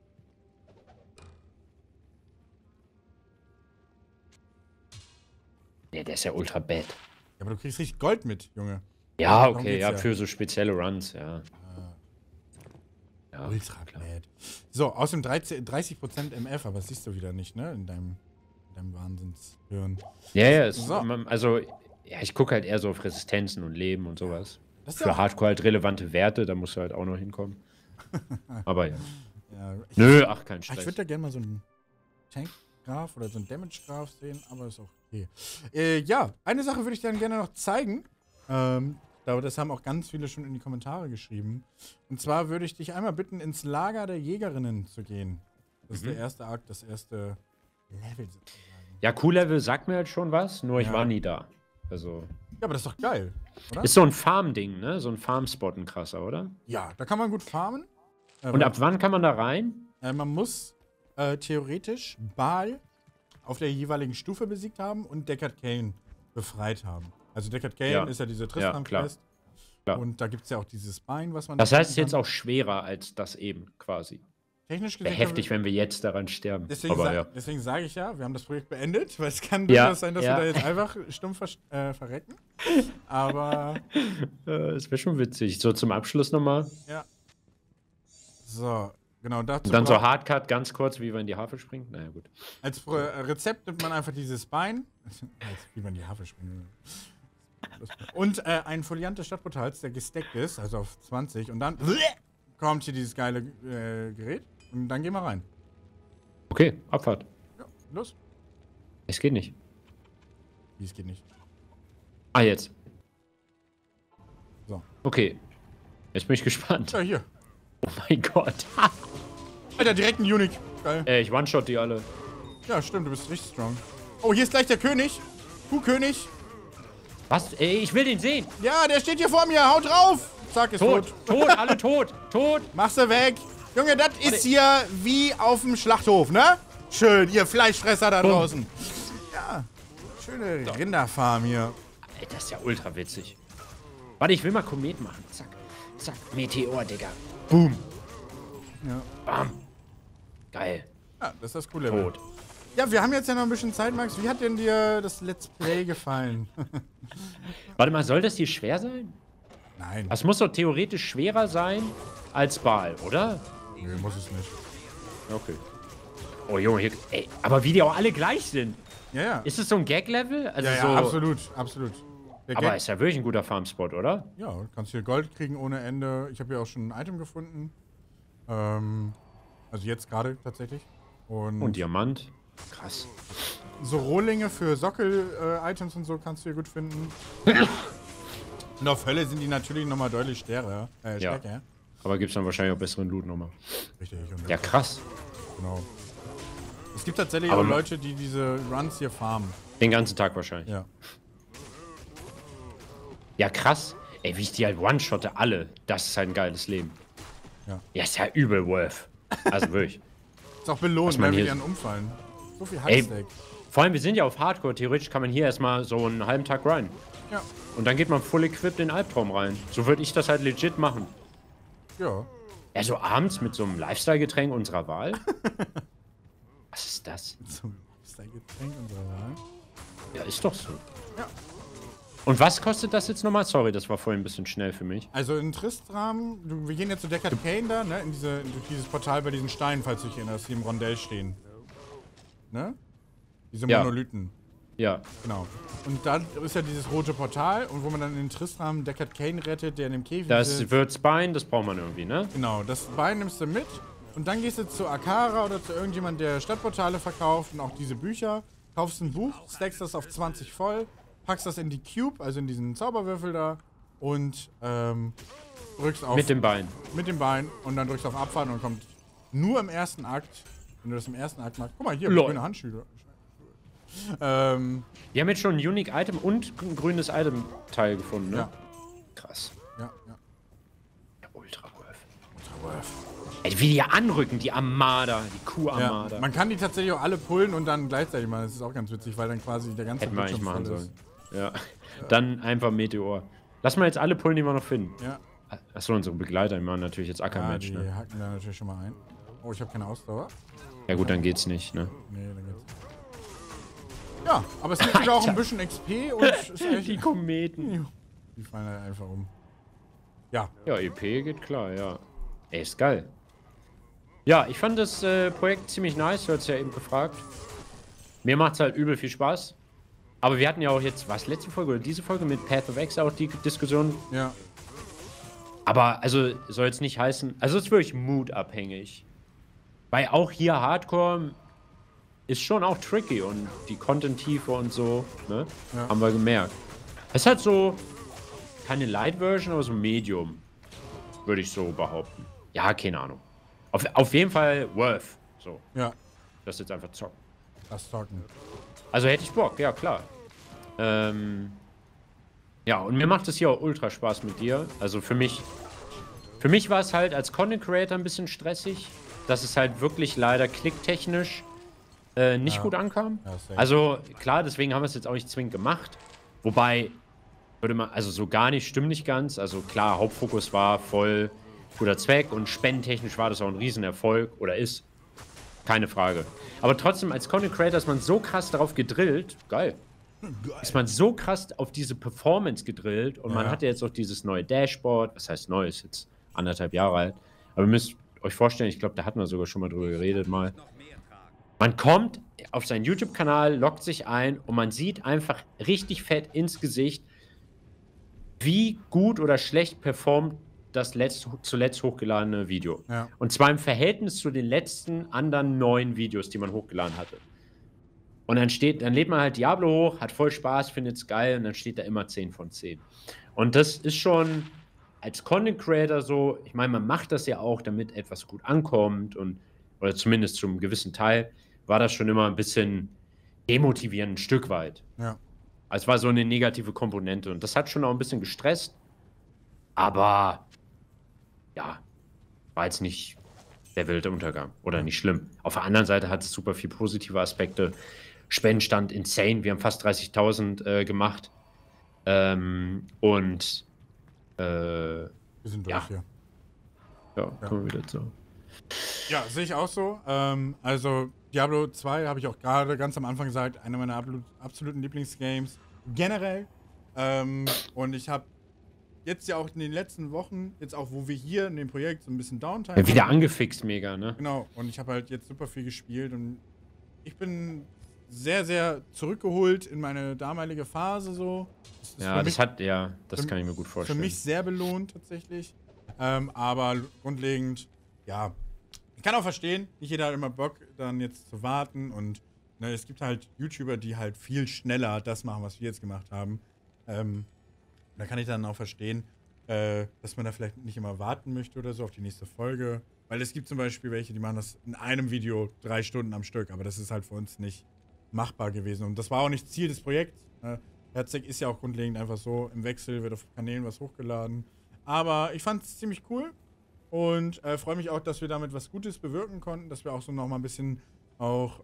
Nee, der ist ja ultra bad. Ja, aber du kriegst richtig Gold mit, Junge. Ja, Darum okay, geht's ja, ja. für so spezielle Runs, ja. Ja, Ultra klar. bad. So, außerdem 30% MF, aber das siehst du wieder nicht, ne? In deinem Wahnsinnshirn. Ja, ja, So. also, ja, ich gucke halt eher so auf Resistenzen und Leben und sowas. Das ist Für ja auch- Hardcore halt relevante Werte, da musst du halt auch noch hinkommen. Aber ja. Ja, Nö, ach, kein Ich Stress. würde da gerne mal so einen Tank-Graph oder so einen Damage-Graph sehen, aber ist auch okay. Ja, eine Sache würde ich dann gerne noch zeigen. Das haben auch ganz viele schon in die Kommentare geschrieben. Und zwar würde ich dich einmal bitten, ins Lager der Jägerinnen zu gehen. Das ist der erste Akt, das erste Level sozusagen. Ja, Q-Level sagt mir halt schon was, nur ich Ja. war nie da. Also, Ja, aber das ist doch geil, oder? ist so ein Farm-Ding, ne? So ein Farm-Spot, ein krasser, oder? Ja, da kann man gut farmen. Und ab wann kann man da rein? Man muss theoretisch Baal auf der jeweiligen Stufe besiegt haben und Deckard Cain befreit haben. Also Deckard Cain Ja. ist ja diese Ja, klar. Tristan-Quest. Klar. Und da gibt es ja auch dieses Bein, was man. Das heißt, es ist kann. jetzt auch schwerer als das eben, quasi. Technisch Wäre gesehen. heftig, wenn wir jetzt daran sterben. Aber Deswegen sage ich ja, wir haben das Projekt beendet, weil es kann Ja, durchaus sein, dass ja. wir da jetzt einfach stumpf verrecken. Aber es wäre schon witzig. So zum Abschluss nochmal. ja. So, genau dazu. Und dann so Hardcut, ganz kurz, wie wir in die Harfe springen. Naja, gut. Als Rezept nimmt man einfach dieses Bein. Wie man die Hafe springen. Und ein Foliant des Stadtportals, der gesteckt ist, also auf 20. Und dann kommt hier dieses geile Gerät. Und dann gehen wir rein. Okay, Abfahrt. Ja, los. Es geht nicht. Wie, es geht nicht. Ah, jetzt. So. Okay. Jetzt bin ich gespannt. Ja, hier. Oh mein Gott. Alter, direkt ein Unique. Geil. Ich one-shot die alle. Ja, stimmt, du bist richtig strong. Oh, hier ist gleich der König. Kuhkönig. Was? Ey, ich will den sehen. Ja, der steht hier vor mir. Haut drauf. Zack, ist tot. Tot, alle tot. Tot. Mach sie weg. Junge, das ist hier wie auf dem Schlachthof, ne? Schön, ihr Fleischfresser da draußen. Ja, schöne Rinderfarm hier. Ey, das ist ja ultra witzig. Warte, ich will mal Komet machen. Zack. Zack. Meteor, Digga. Boom. Ja. Bam. Geil. Ja, das ist das coole. Tot. Ja, wir haben jetzt ja noch ein bisschen Zeit, Max. Wie hat denn dir das Let's Play gefallen? Warte mal, soll das hier schwer sein? Nein. Das muss doch theoretisch schwerer sein als Baal, oder? Nee, muss es nicht. Okay. Oh Junge, hier, ey, aber wie die auch alle gleich sind. Ja, ja. Ist es so ein Gag-Level? Also Ja, so, ja, absolut, absolut. Der aber Gag- ist ja wirklich ein guter Farmspot, oder? Ja, du kannst hier Gold kriegen ohne Ende. Ich habe hier auch schon ein Item gefunden. Also jetzt gerade tatsächlich. Und Diamant. Krass. So Rohlinge für Sockel-Items und so kannst du hier gut finden. Und auf Hölle sind die natürlich nochmal deutlich stärker. Stärker. Aber gibt's dann wahrscheinlich auch besseren Loot nochmal. Richtig. Und Ja, krass. genau. Es gibt tatsächlich Aber auch Leute, die diese Runs hier farmen. Den ganzen Tag wahrscheinlich. Ja. Ja, krass. Ey, wie ich die halt one-shotte alle. Das ist halt ein geiles Leben. Ja. Ja, ist ja übel worth. Also wirklich. Ist auch belohnt, man wenn wir hier- die umfallen. So viel Ey, Highstack. vor allem, wir sind ja auf Hardcore. Theoretisch kann man hier erstmal so einen halben Tag grinden. Ja. Und dann geht man full equipped in den Albtraum rein. So würde ich das halt legit machen. Ja. Ja, so abends mit so einem Lifestyle-Getränk unserer Wahl. Was ist das? So ist ein Getränk unserer Wahl. Ja, ist doch so. Ja. Und was kostet das jetzt nochmal? Sorry, das war vorhin ein bisschen schnell für mich. Also in Tristram, wir gehen jetzt zu Deckard Cain da, ne? Durch dieses Portal bei diesen Steinen, falls du dich erinnerst, die im Rondell stehen. Ne? Diese Ja. Monolithen. Ja. Genau. Und da ist ja dieses rote Portal und wo man dann in Tristram Deckard Cain rettet, der in dem Käfig Das sitzt. wird Spine, das braucht man irgendwie, ne? Genau, das Bein nimmst du mit und dann gehst du zu Akara oder zu irgendjemand, der Stadtportale verkauft und auch diese Bücher. Kaufst ein Buch, stackst das auf 20 voll, packst das in die Cube, also in diesen Zauberwürfel da und drückst auf... Mit dem Bein. Mit dem Bein und dann drückst du auf Abfahren und kommt nur im ersten Akt, wenn du das im ersten Akt machst. Guck mal, hier, Lol. grüne Handschuhe. Wir haben jetzt schon ein Unique Item und ein grünes Item-Teil gefunden, ne? Ja. Krass. Ja. Ja, Ultra Worth. Ey, wie die anrücken, die Armada, die Kuh-Armada. Ja. Man kann die tatsächlich auch alle pullen und dann gleichzeitig machen. Das ist auch ganz witzig, weil dann quasi der ganze Hätten wir eigentlich Bildschirm machen voll sollen. Ja. Dann einfach Meteor. Lass mal jetzt alle pullen, die wir noch finden. Ja. Achso, unsere Begleiter, die machen natürlich jetzt Ja, Ackermatch, die ne? hacken da natürlich schon mal ein. Oh, ich habe keine Ausdauer. Ja gut, dann geht's nicht, ne? Nee, dann geht's. Ja, aber es gibt sogar auch ein bisschen XP und ist echt, Die Kometen. die fallen halt einfach um. Ja, Ja, EP geht klar, ja. Ey, ist geil. Ja, ich fand das Projekt ziemlich nice, du hast ja eben gefragt. Mir macht's halt übel viel Spaß. Aber wir hatten ja auch jetzt, was, letzte Folge oder diese Folge mit Path of X auch die Diskussion. ja. Aber, also, soll jetzt nicht heißen, also es ist wirklich mutabhängig. Weil auch hier Hardcore ist schon auch tricky und die Content-Tiefe und so, ne? Ja. Haben wir gemerkt. Es hat so keine Light-Version, aber so Medium, würde ich so behaupten. Ja, keine Ahnung. Auf jeden Fall worth. So, Ja, das jetzt einfach zocken. das Talken. Also hätte ich Bock, ja klar. Ja, und mir macht es hier auch ultra Spaß mit dir. Also für mich war es halt als Content Creator ein bisschen stressig, dass es halt wirklich leider klicktechnisch nicht gut ankam. Ja, safe. Also klar, deswegen haben wir es jetzt auch nicht zwingend gemacht. Wobei, würde man, also so gar nicht, stimmt nicht ganz. Also klar, Hauptfokus war voll guter Zweck und spendentechnisch war das auch ein Riesenerfolg oder ist. Keine Frage. Aber trotzdem, als Content Creator ist man so krass darauf gedrillt, geil. Ist man so krass auf diese Performance gedrillt und man hat ja jetzt auch dieses neue Dashboard, was heißt neu, ist jetzt 1,5 Jahre alt. Aber ihr müsst euch vorstellen, ich glaube, da hatten wir sogar schon mal drüber geredet mal. Man kommt auf seinen YouTube-Kanal, loggt sich ein und man sieht einfach richtig fett ins Gesicht, wie gut oder schlecht performt das zuletzt hochgeladene Video. Ja. Und zwar im Verhältnis zu den letzten anderen 9 Videos, die man hochgeladen hatte. Und dann lädt man halt Diablo hoch, hat voll Spaß, findet es geil und dann steht da immer 10 von 10. Und das ist schon als Content Creator so, ich meine, man macht das ja auch, damit etwas gut ankommt oder zumindest zum gewissen Teil, war das schon immer ein bisschen demotivierend, ein Stück weit. Ja. Also es war so eine negative Komponente und das hat schon auch ein bisschen gestresst, aber ja, war jetzt nicht der Weltuntergang oder nicht schlimm. Auf der anderen Seite hat es super viel positive Aspekte. Spendenstand insane, wir haben fast 30.000 gemacht. Und Wir sind durch hier. Ja, kommen wir wieder zu. Ja, sehe ich auch so. Also Diablo 2 habe ich auch gerade ganz am Anfang gesagt, einer meiner absoluten Lieblingsgames generell. Und ich habe jetzt ja auch in den letzten Wochen, jetzt auch wo wir hier in dem Projekt so ein bisschen Downtime Ja, wieder haben. angefixt mega, ne? Genau, und ich habe halt jetzt super viel gespielt und ich bin sehr, sehr zurückgeholt in meine damalige Phase so. Ja, das kann ich mir gut vorstellen. Für mich sehr belohnt tatsächlich. Aber grundlegend, ja, ich kann auch verstehen, nicht jeder hat immer Bock, dann jetzt zu warten und ne, es gibt halt YouTuber, die halt viel schneller das machen, was wir jetzt gemacht haben. Da kann ich dann auch verstehen, dass man da vielleicht nicht immer warten möchte oder so auf die nächste Folge. Weil es gibt zum Beispiel welche, die machen das in einem Video 3 Stunden am Stück, aber das ist halt für uns nicht machbar gewesen. Und das war auch nicht Ziel des Projekts. Herzig ist ja auch grundlegend einfach so, im Wechsel wird auf Kanälen was hochgeladen. Aber ich fand es ziemlich cool und freue mich auch, dass wir damit was Gutes bewirken konnten, dass wir auch so nochmal ein bisschen auch,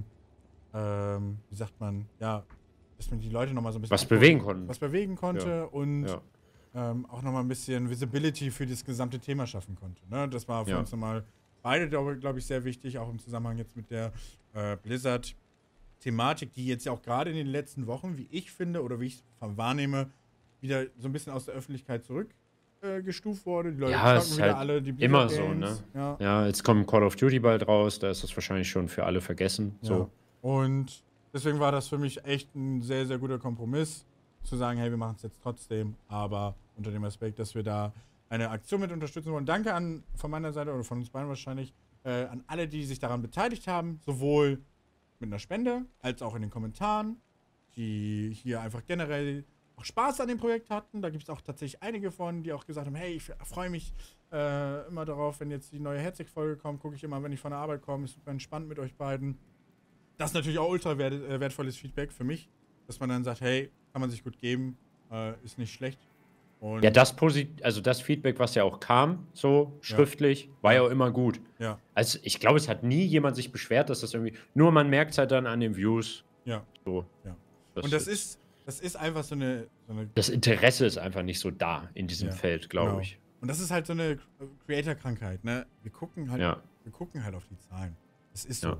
wie sagt man, ja, dass man die Leute nochmal so ein bisschen was bewegen konnten. Was bewegen konnte Ja. und Ja. auch nochmal ein bisschen Visibility für das gesamte Thema schaffen konnte. Ne? Das war für uns nochmal beide, glaube ich, sehr wichtig, auch im Zusammenhang jetzt mit der Blizzard-Thematik, die jetzt ja auch gerade in den letzten Wochen, wie ich finde oder wie ich es wahrnehme, wieder so ein bisschen aus der Öffentlichkeit zurückgestuft wurde. Die Leute Ja, es zocken ist wieder halt alle die immer so, Blizzard-Games. ne? Ja, jetzt kommt Call of Duty bald raus, da ist das wahrscheinlich schon für alle vergessen. Ja. So. Und deswegen war das für mich echt ein sehr, sehr guter Kompromiss, zu sagen, hey, wir machen es jetzt trotzdem, aber unter dem Aspekt, dass wir da eine Aktion mit unterstützen wollen. Danke von meiner Seite oder von uns beiden wahrscheinlich an alle, die sich daran beteiligt haben, sowohl mit einer Spende als auch in den Kommentaren, die hier einfach generell auch Spaß an dem Projekt hatten. Da gibt es auch tatsächlich einige von, die auch gesagt haben, hey, ich freue mich immer darauf, wenn jetzt die neue Herzig-Folge kommt, gucke ich immer, wenn ich von der Arbeit komme, ist super entspannt mit euch beiden. Das ist natürlich auch ultra wertvolles Feedback für mich, dass man dann sagt, hey, kann man sich gut geben, ist nicht schlecht. Und Ja, das Feedback, was ja auch kam, so schriftlich, war ja auch immer gut. Ja. Also ich glaube, es hat nie jemand sich beschwert, dass das irgendwie, nur man merkt es halt dann an den Views. Ja. So. Ja. Und das ist einfach so eine das Interesse ist einfach nicht so da in diesem Feld, glaube ich. Und das ist halt so eine Creator-Krankheit, ne? Wir gucken halt auf die Zahlen. Das ist so.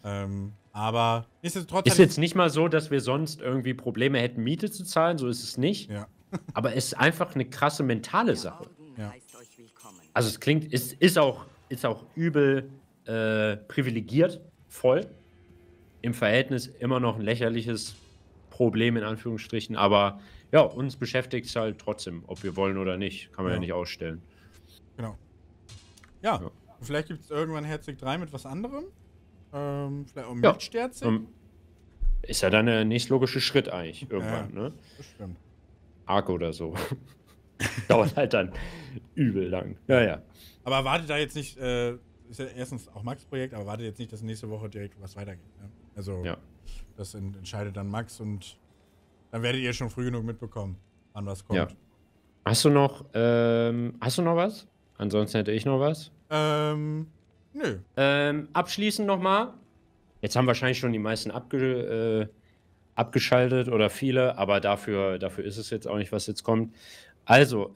Aber nichtsdestotrotz. Ist jetzt nicht mal so, dass wir sonst irgendwie Probleme hätten, Miete zu zahlen, so ist es nicht. Ja. Aber es ist einfach eine krasse mentale Sache. Ja. Also es klingt, ist auch übel privilegiert, voll. Im Verhältnis immer noch ein lächerliches Problem, in Anführungsstrichen. Aber ja, uns beschäftigt es halt trotzdem, ob wir wollen oder nicht. Kann man ja nicht ausstellen. Genau. Ja. Vielleicht gibt es irgendwann Herzig 3 mit was anderem. Vielleicht auch mit Sterzig. Ist ja dann der nächstlogische Schritt eigentlich irgendwann, ne? Das stimmt. Arc oder so. Dauert halt dann übel lang. Ja. Aber erwartet da jetzt nicht, ist ja erstens auch Max' Projekt, aber erwartet jetzt nicht, dass nächste Woche direkt was weitergeht. Ne? Also, das entscheidet dann Max und dann werdet ihr schon früh genug mitbekommen, wann was kommt. Ja. Hast du noch was? Ansonsten hätte ich noch was. Nö. Abschließend nochmal. Jetzt haben wahrscheinlich schon die meisten abgeschaltet oder viele, aber dafür ist es jetzt auch nicht, was jetzt kommt. Also,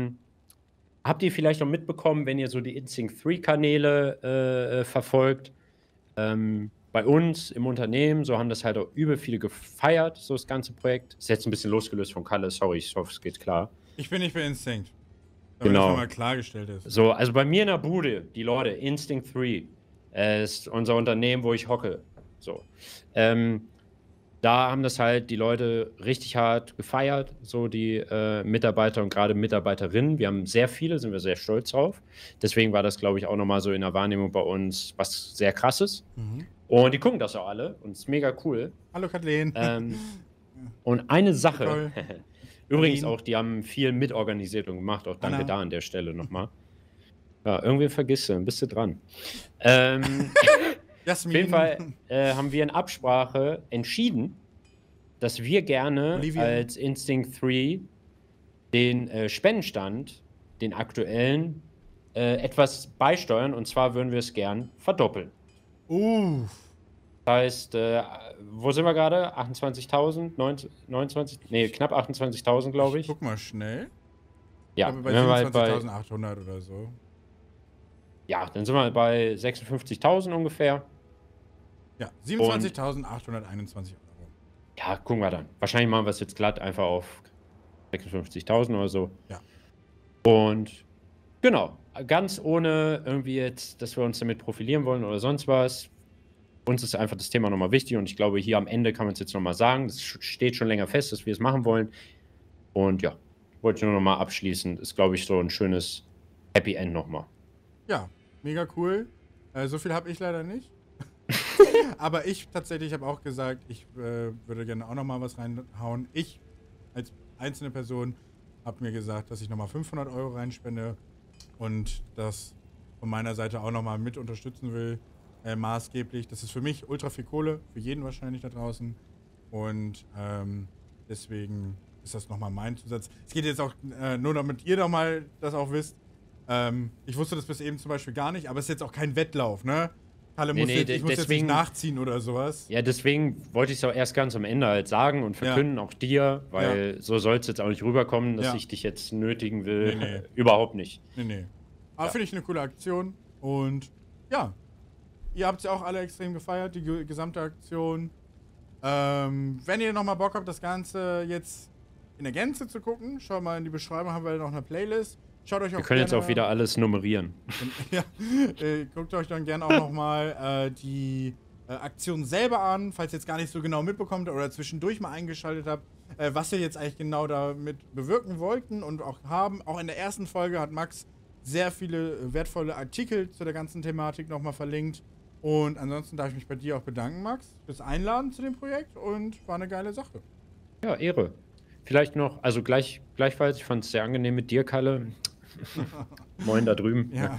habt ihr vielleicht noch mitbekommen, wenn ihr so die Instinct 3 Kanäle verfolgt, bei uns im Unternehmen, so haben das halt auch übel viele gefeiert, so das ganze Projekt. Ist jetzt ein bisschen losgelöst von Kalle, sorry, ich hoffe, es geht klar. Ich bin nicht bei Instinct. Damit Genau. das mal klargestellt ist. So, also bei mir in der Bude, die Leute, Instinct 3, ist unser Unternehmen, wo ich hocke. So. da haben das halt die Leute richtig hart gefeiert, so die Mitarbeiter und gerade Mitarbeiterinnen. Wir haben sehr viele, sind wir sehr stolz drauf. Deswegen war das, glaube ich, auch nochmal so in der Wahrnehmung bei uns was sehr krasses. Und die gucken das auch alle und es ist mega cool. Hallo Kathleen. Und eine Sache, Toll. übrigens Berlin. auch, die haben viel mitorganisiert und gemacht, auch danke Anna. da an der Stelle nochmal. Ja, irgendwie vergisst du, dann bist du dran. Jasmin. Auf jeden Fall haben wir in Absprache entschieden, dass wir gerne Olivia. als Instinct 3 den Spendenstand, den aktuellen, etwas beisteuern. Und zwar würden wir es gern verdoppeln. Das heißt, wo sind wir gerade? 28.000? 29? Nee, knapp 28.000, glaube ich. Guck mal schnell. Ja, Ich glaube, bei wenn wir halt 27.800 oder so. ja, dann sind wir bei 56.000 ungefähr. Ja, 27.821 Euro. Ja, gucken wir dann. Wahrscheinlich machen wir es jetzt glatt einfach auf 56.000 oder so. Ja. Und genau, ganz ohne irgendwie jetzt, dass wir uns damit profilieren wollen oder sonst was. Uns ist einfach das Thema nochmal wichtig und ich glaube, hier am Ende kann man es jetzt nochmal sagen. Das steht schon länger fest, dass wir es machen wollen. Und ja, wollte ich nur nochmal abschließen. Ist, glaube ich, so ein schönes Happy End nochmal. Ja, mega cool. So viel habe ich leider nicht. Aber ich tatsächlich habe auch gesagt, ich würde gerne auch nochmal was reinhauen. Ich als einzelne Person habe mir gesagt, dass ich nochmal 500 Euro reinspende und das von meiner Seite auch nochmal mit unterstützen will, maßgeblich. Das ist für mich ultra viel Kohle, für jeden wahrscheinlich da draußen. Und deswegen ist das nochmal mein Zusatz. Es geht jetzt auch nur damit ihr nochmal das auch wisst. Ich wusste das bis eben zum Beispiel gar nicht, aber es ist jetzt auch kein Wettlauf, ne? Kalle muss jetzt, ich muss jetzt nicht nachziehen oder sowas. Ja, deswegen wollte ich es auch erst ganz am Ende halt sagen und verkünden, auch dir, weil so soll es jetzt auch nicht rüberkommen, dass ich dich jetzt nötigen will. Nee. Überhaupt nicht. Nee. Aber finde ich eine coole Aktion und ja, ihr habt ja auch alle extrem gefeiert, die gesamte Aktion. Wenn ihr nochmal Bock habt, das Ganze jetzt in der Gänze zu gucken, schaut mal in die Beschreibung, haben wir noch eine Playlist. Schaut euch auch Wir können jetzt auch wieder alles nummerieren. Ja, guckt euch dann gerne auch nochmal die Aktion selber an, falls ihr jetzt gar nicht so genau mitbekommt oder zwischendurch mal eingeschaltet habt, was wir jetzt eigentlich genau damit bewirken wollten und auch haben. Auch in der ersten Folge hat Max sehr viele wertvolle Artikel zu der ganzen Thematik nochmal verlinkt. Und ansonsten darf ich mich bei dir auch bedanken, Max, fürs Einladen zu dem Projekt und war eine geile Sache. Ja, Ehre. Vielleicht noch, also gleichfalls, ich fand es sehr angenehm mit dir, Kalle. Moin da drüben. Ja.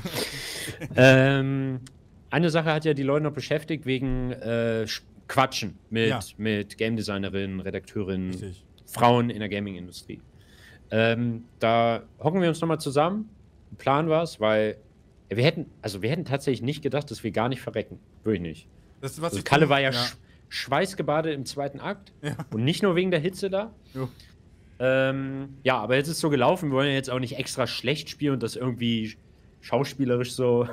Eine Sache hat ja die Leute noch beschäftigt wegen Quatschen mit Game Designerinnen, Redakteurinnen, Richtig. Frauen in der Gaming-Industrie. Da hocken wir uns nochmal zusammen, planen was, weil wir hätten tatsächlich nicht gedacht, dass wir gar nicht verrecken. Wirklich nicht. Das, was Also Kalle war ja schweißgebadet im zweiten Akt und nicht nur wegen der Hitze da. Jo. Ja, aber jetzt ist es so gelaufen, wir wollen ja jetzt auch nicht extra schlecht spielen und das irgendwie schauspielerisch so.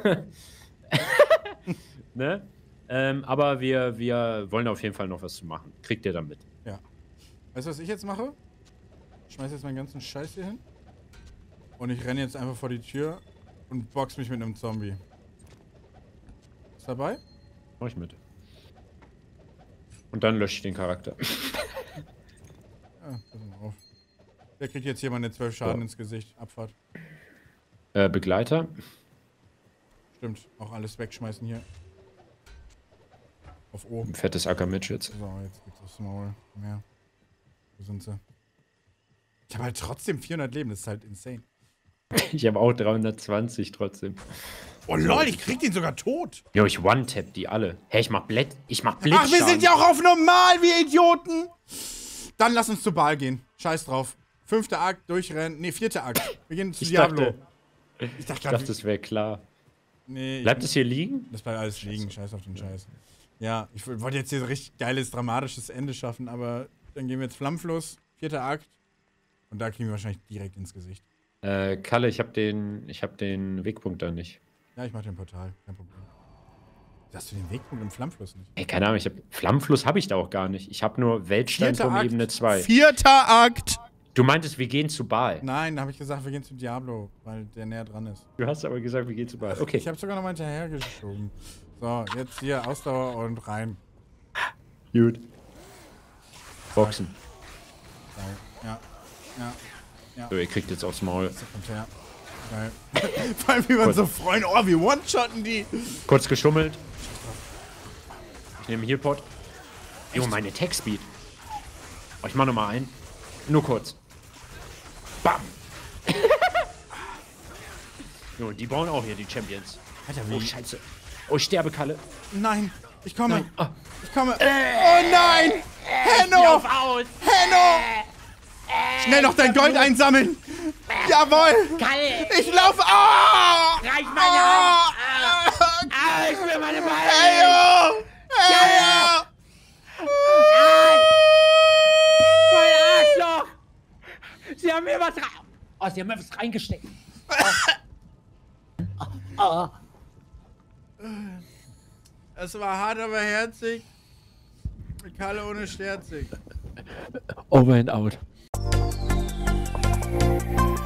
Ne? Aber wir wollen auf jeden Fall noch was zu machen. Kriegt ihr dann mit. Ja. Weißt du, was ich jetzt mache? Ich schmeiß jetzt meinen ganzen Scheiß hier hin. Und ich renne jetzt einfach vor die Tür und box mich mit einem Zombie. Ist dabei? Mach ich mit. Und dann lösche ich den Charakter. Ja, pass mal auf. Der kriegt jetzt hier meine 12 Schaden ins Gesicht. Abfahrt. Begleiter. Stimmt. Auch alles wegschmeißen hier. Auf O. Ein fettes Acker-Mitch jetzt. So, jetzt geht's aufs Maul. Mehr. Wo sind sie? Ich habe halt trotzdem 400 Leben. Das ist halt insane. Ich habe auch 320 trotzdem. Oh lol, ich krieg den sogar tot. Jo, ich one-tap die alle. Hey, ich mach Blitz. Ach, wir sind ja auch auf normal, wir Idioten. Dann lass uns zu Bal gehen. Scheiß drauf. 5. Akt, durchrennen. Nee, 4. Akt. Wir gehen zu Diablo. Ich dachte, das wäre klar. Nee, Bleibt es hier liegen? das bleibt alles liegen. Scheiß auf den Scheiß. Ja, ich wollte jetzt hier so richtig geiles, dramatisches Ende schaffen, aber dann gehen wir jetzt Flammfluss, 4. Akt. Und da kriegen wir wahrscheinlich direkt ins Gesicht. Kalle, ich hab den Wegpunkt da nicht. Ja, ich mach den Portal. Kein Problem. Hast du den Wegpunkt im Flammfluss nicht? Ey, keine Ahnung, Flammfluss habe ich da auch gar nicht. Ich habe nur Weltsteinturm Ebene 2. 4. Akt! Du meintest, wir gehen zu Baal. Nein, da habe ich gesagt, wir gehen zu Diablo, weil der näher dran ist. Du hast aber gesagt, wir gehen zu Baal. Okay. Ich habe sogar noch mal hinterhergeschoben. So, jetzt hier Ausdauer und rein. Gut. Boxen. Ja. So, ihr kriegt jetzt aufs Maul. Und her. Geil. Vor allem, wie man so freuen. Oh, wir one-shotten die. Kurz geschummelt. Ich nehme Healpot. Jo, meine Tech-Speed. Oh, ich mach nochmal ein. Nur kurz. Bam! Jo, die bauen auch hier, die Champions. Alter, Oh, scheiße. Oh, ich sterbe, Kalle. Nein, ich komme. Nein. Ah. Ich komme. Oh nein! Henno! Lauf aus! Henno! Schnell noch dein Gold einsammeln! Jawohl! Kalle! Ich laufe! Ah! Reich meine Hand! Ich will meine Beine! Heyo! Heyo! Mein Arschloch! Sie haben mir was sie haben mir was reingesteckt. Es war hart, aber herzig. Kalle ohne Sterzig. Over and out.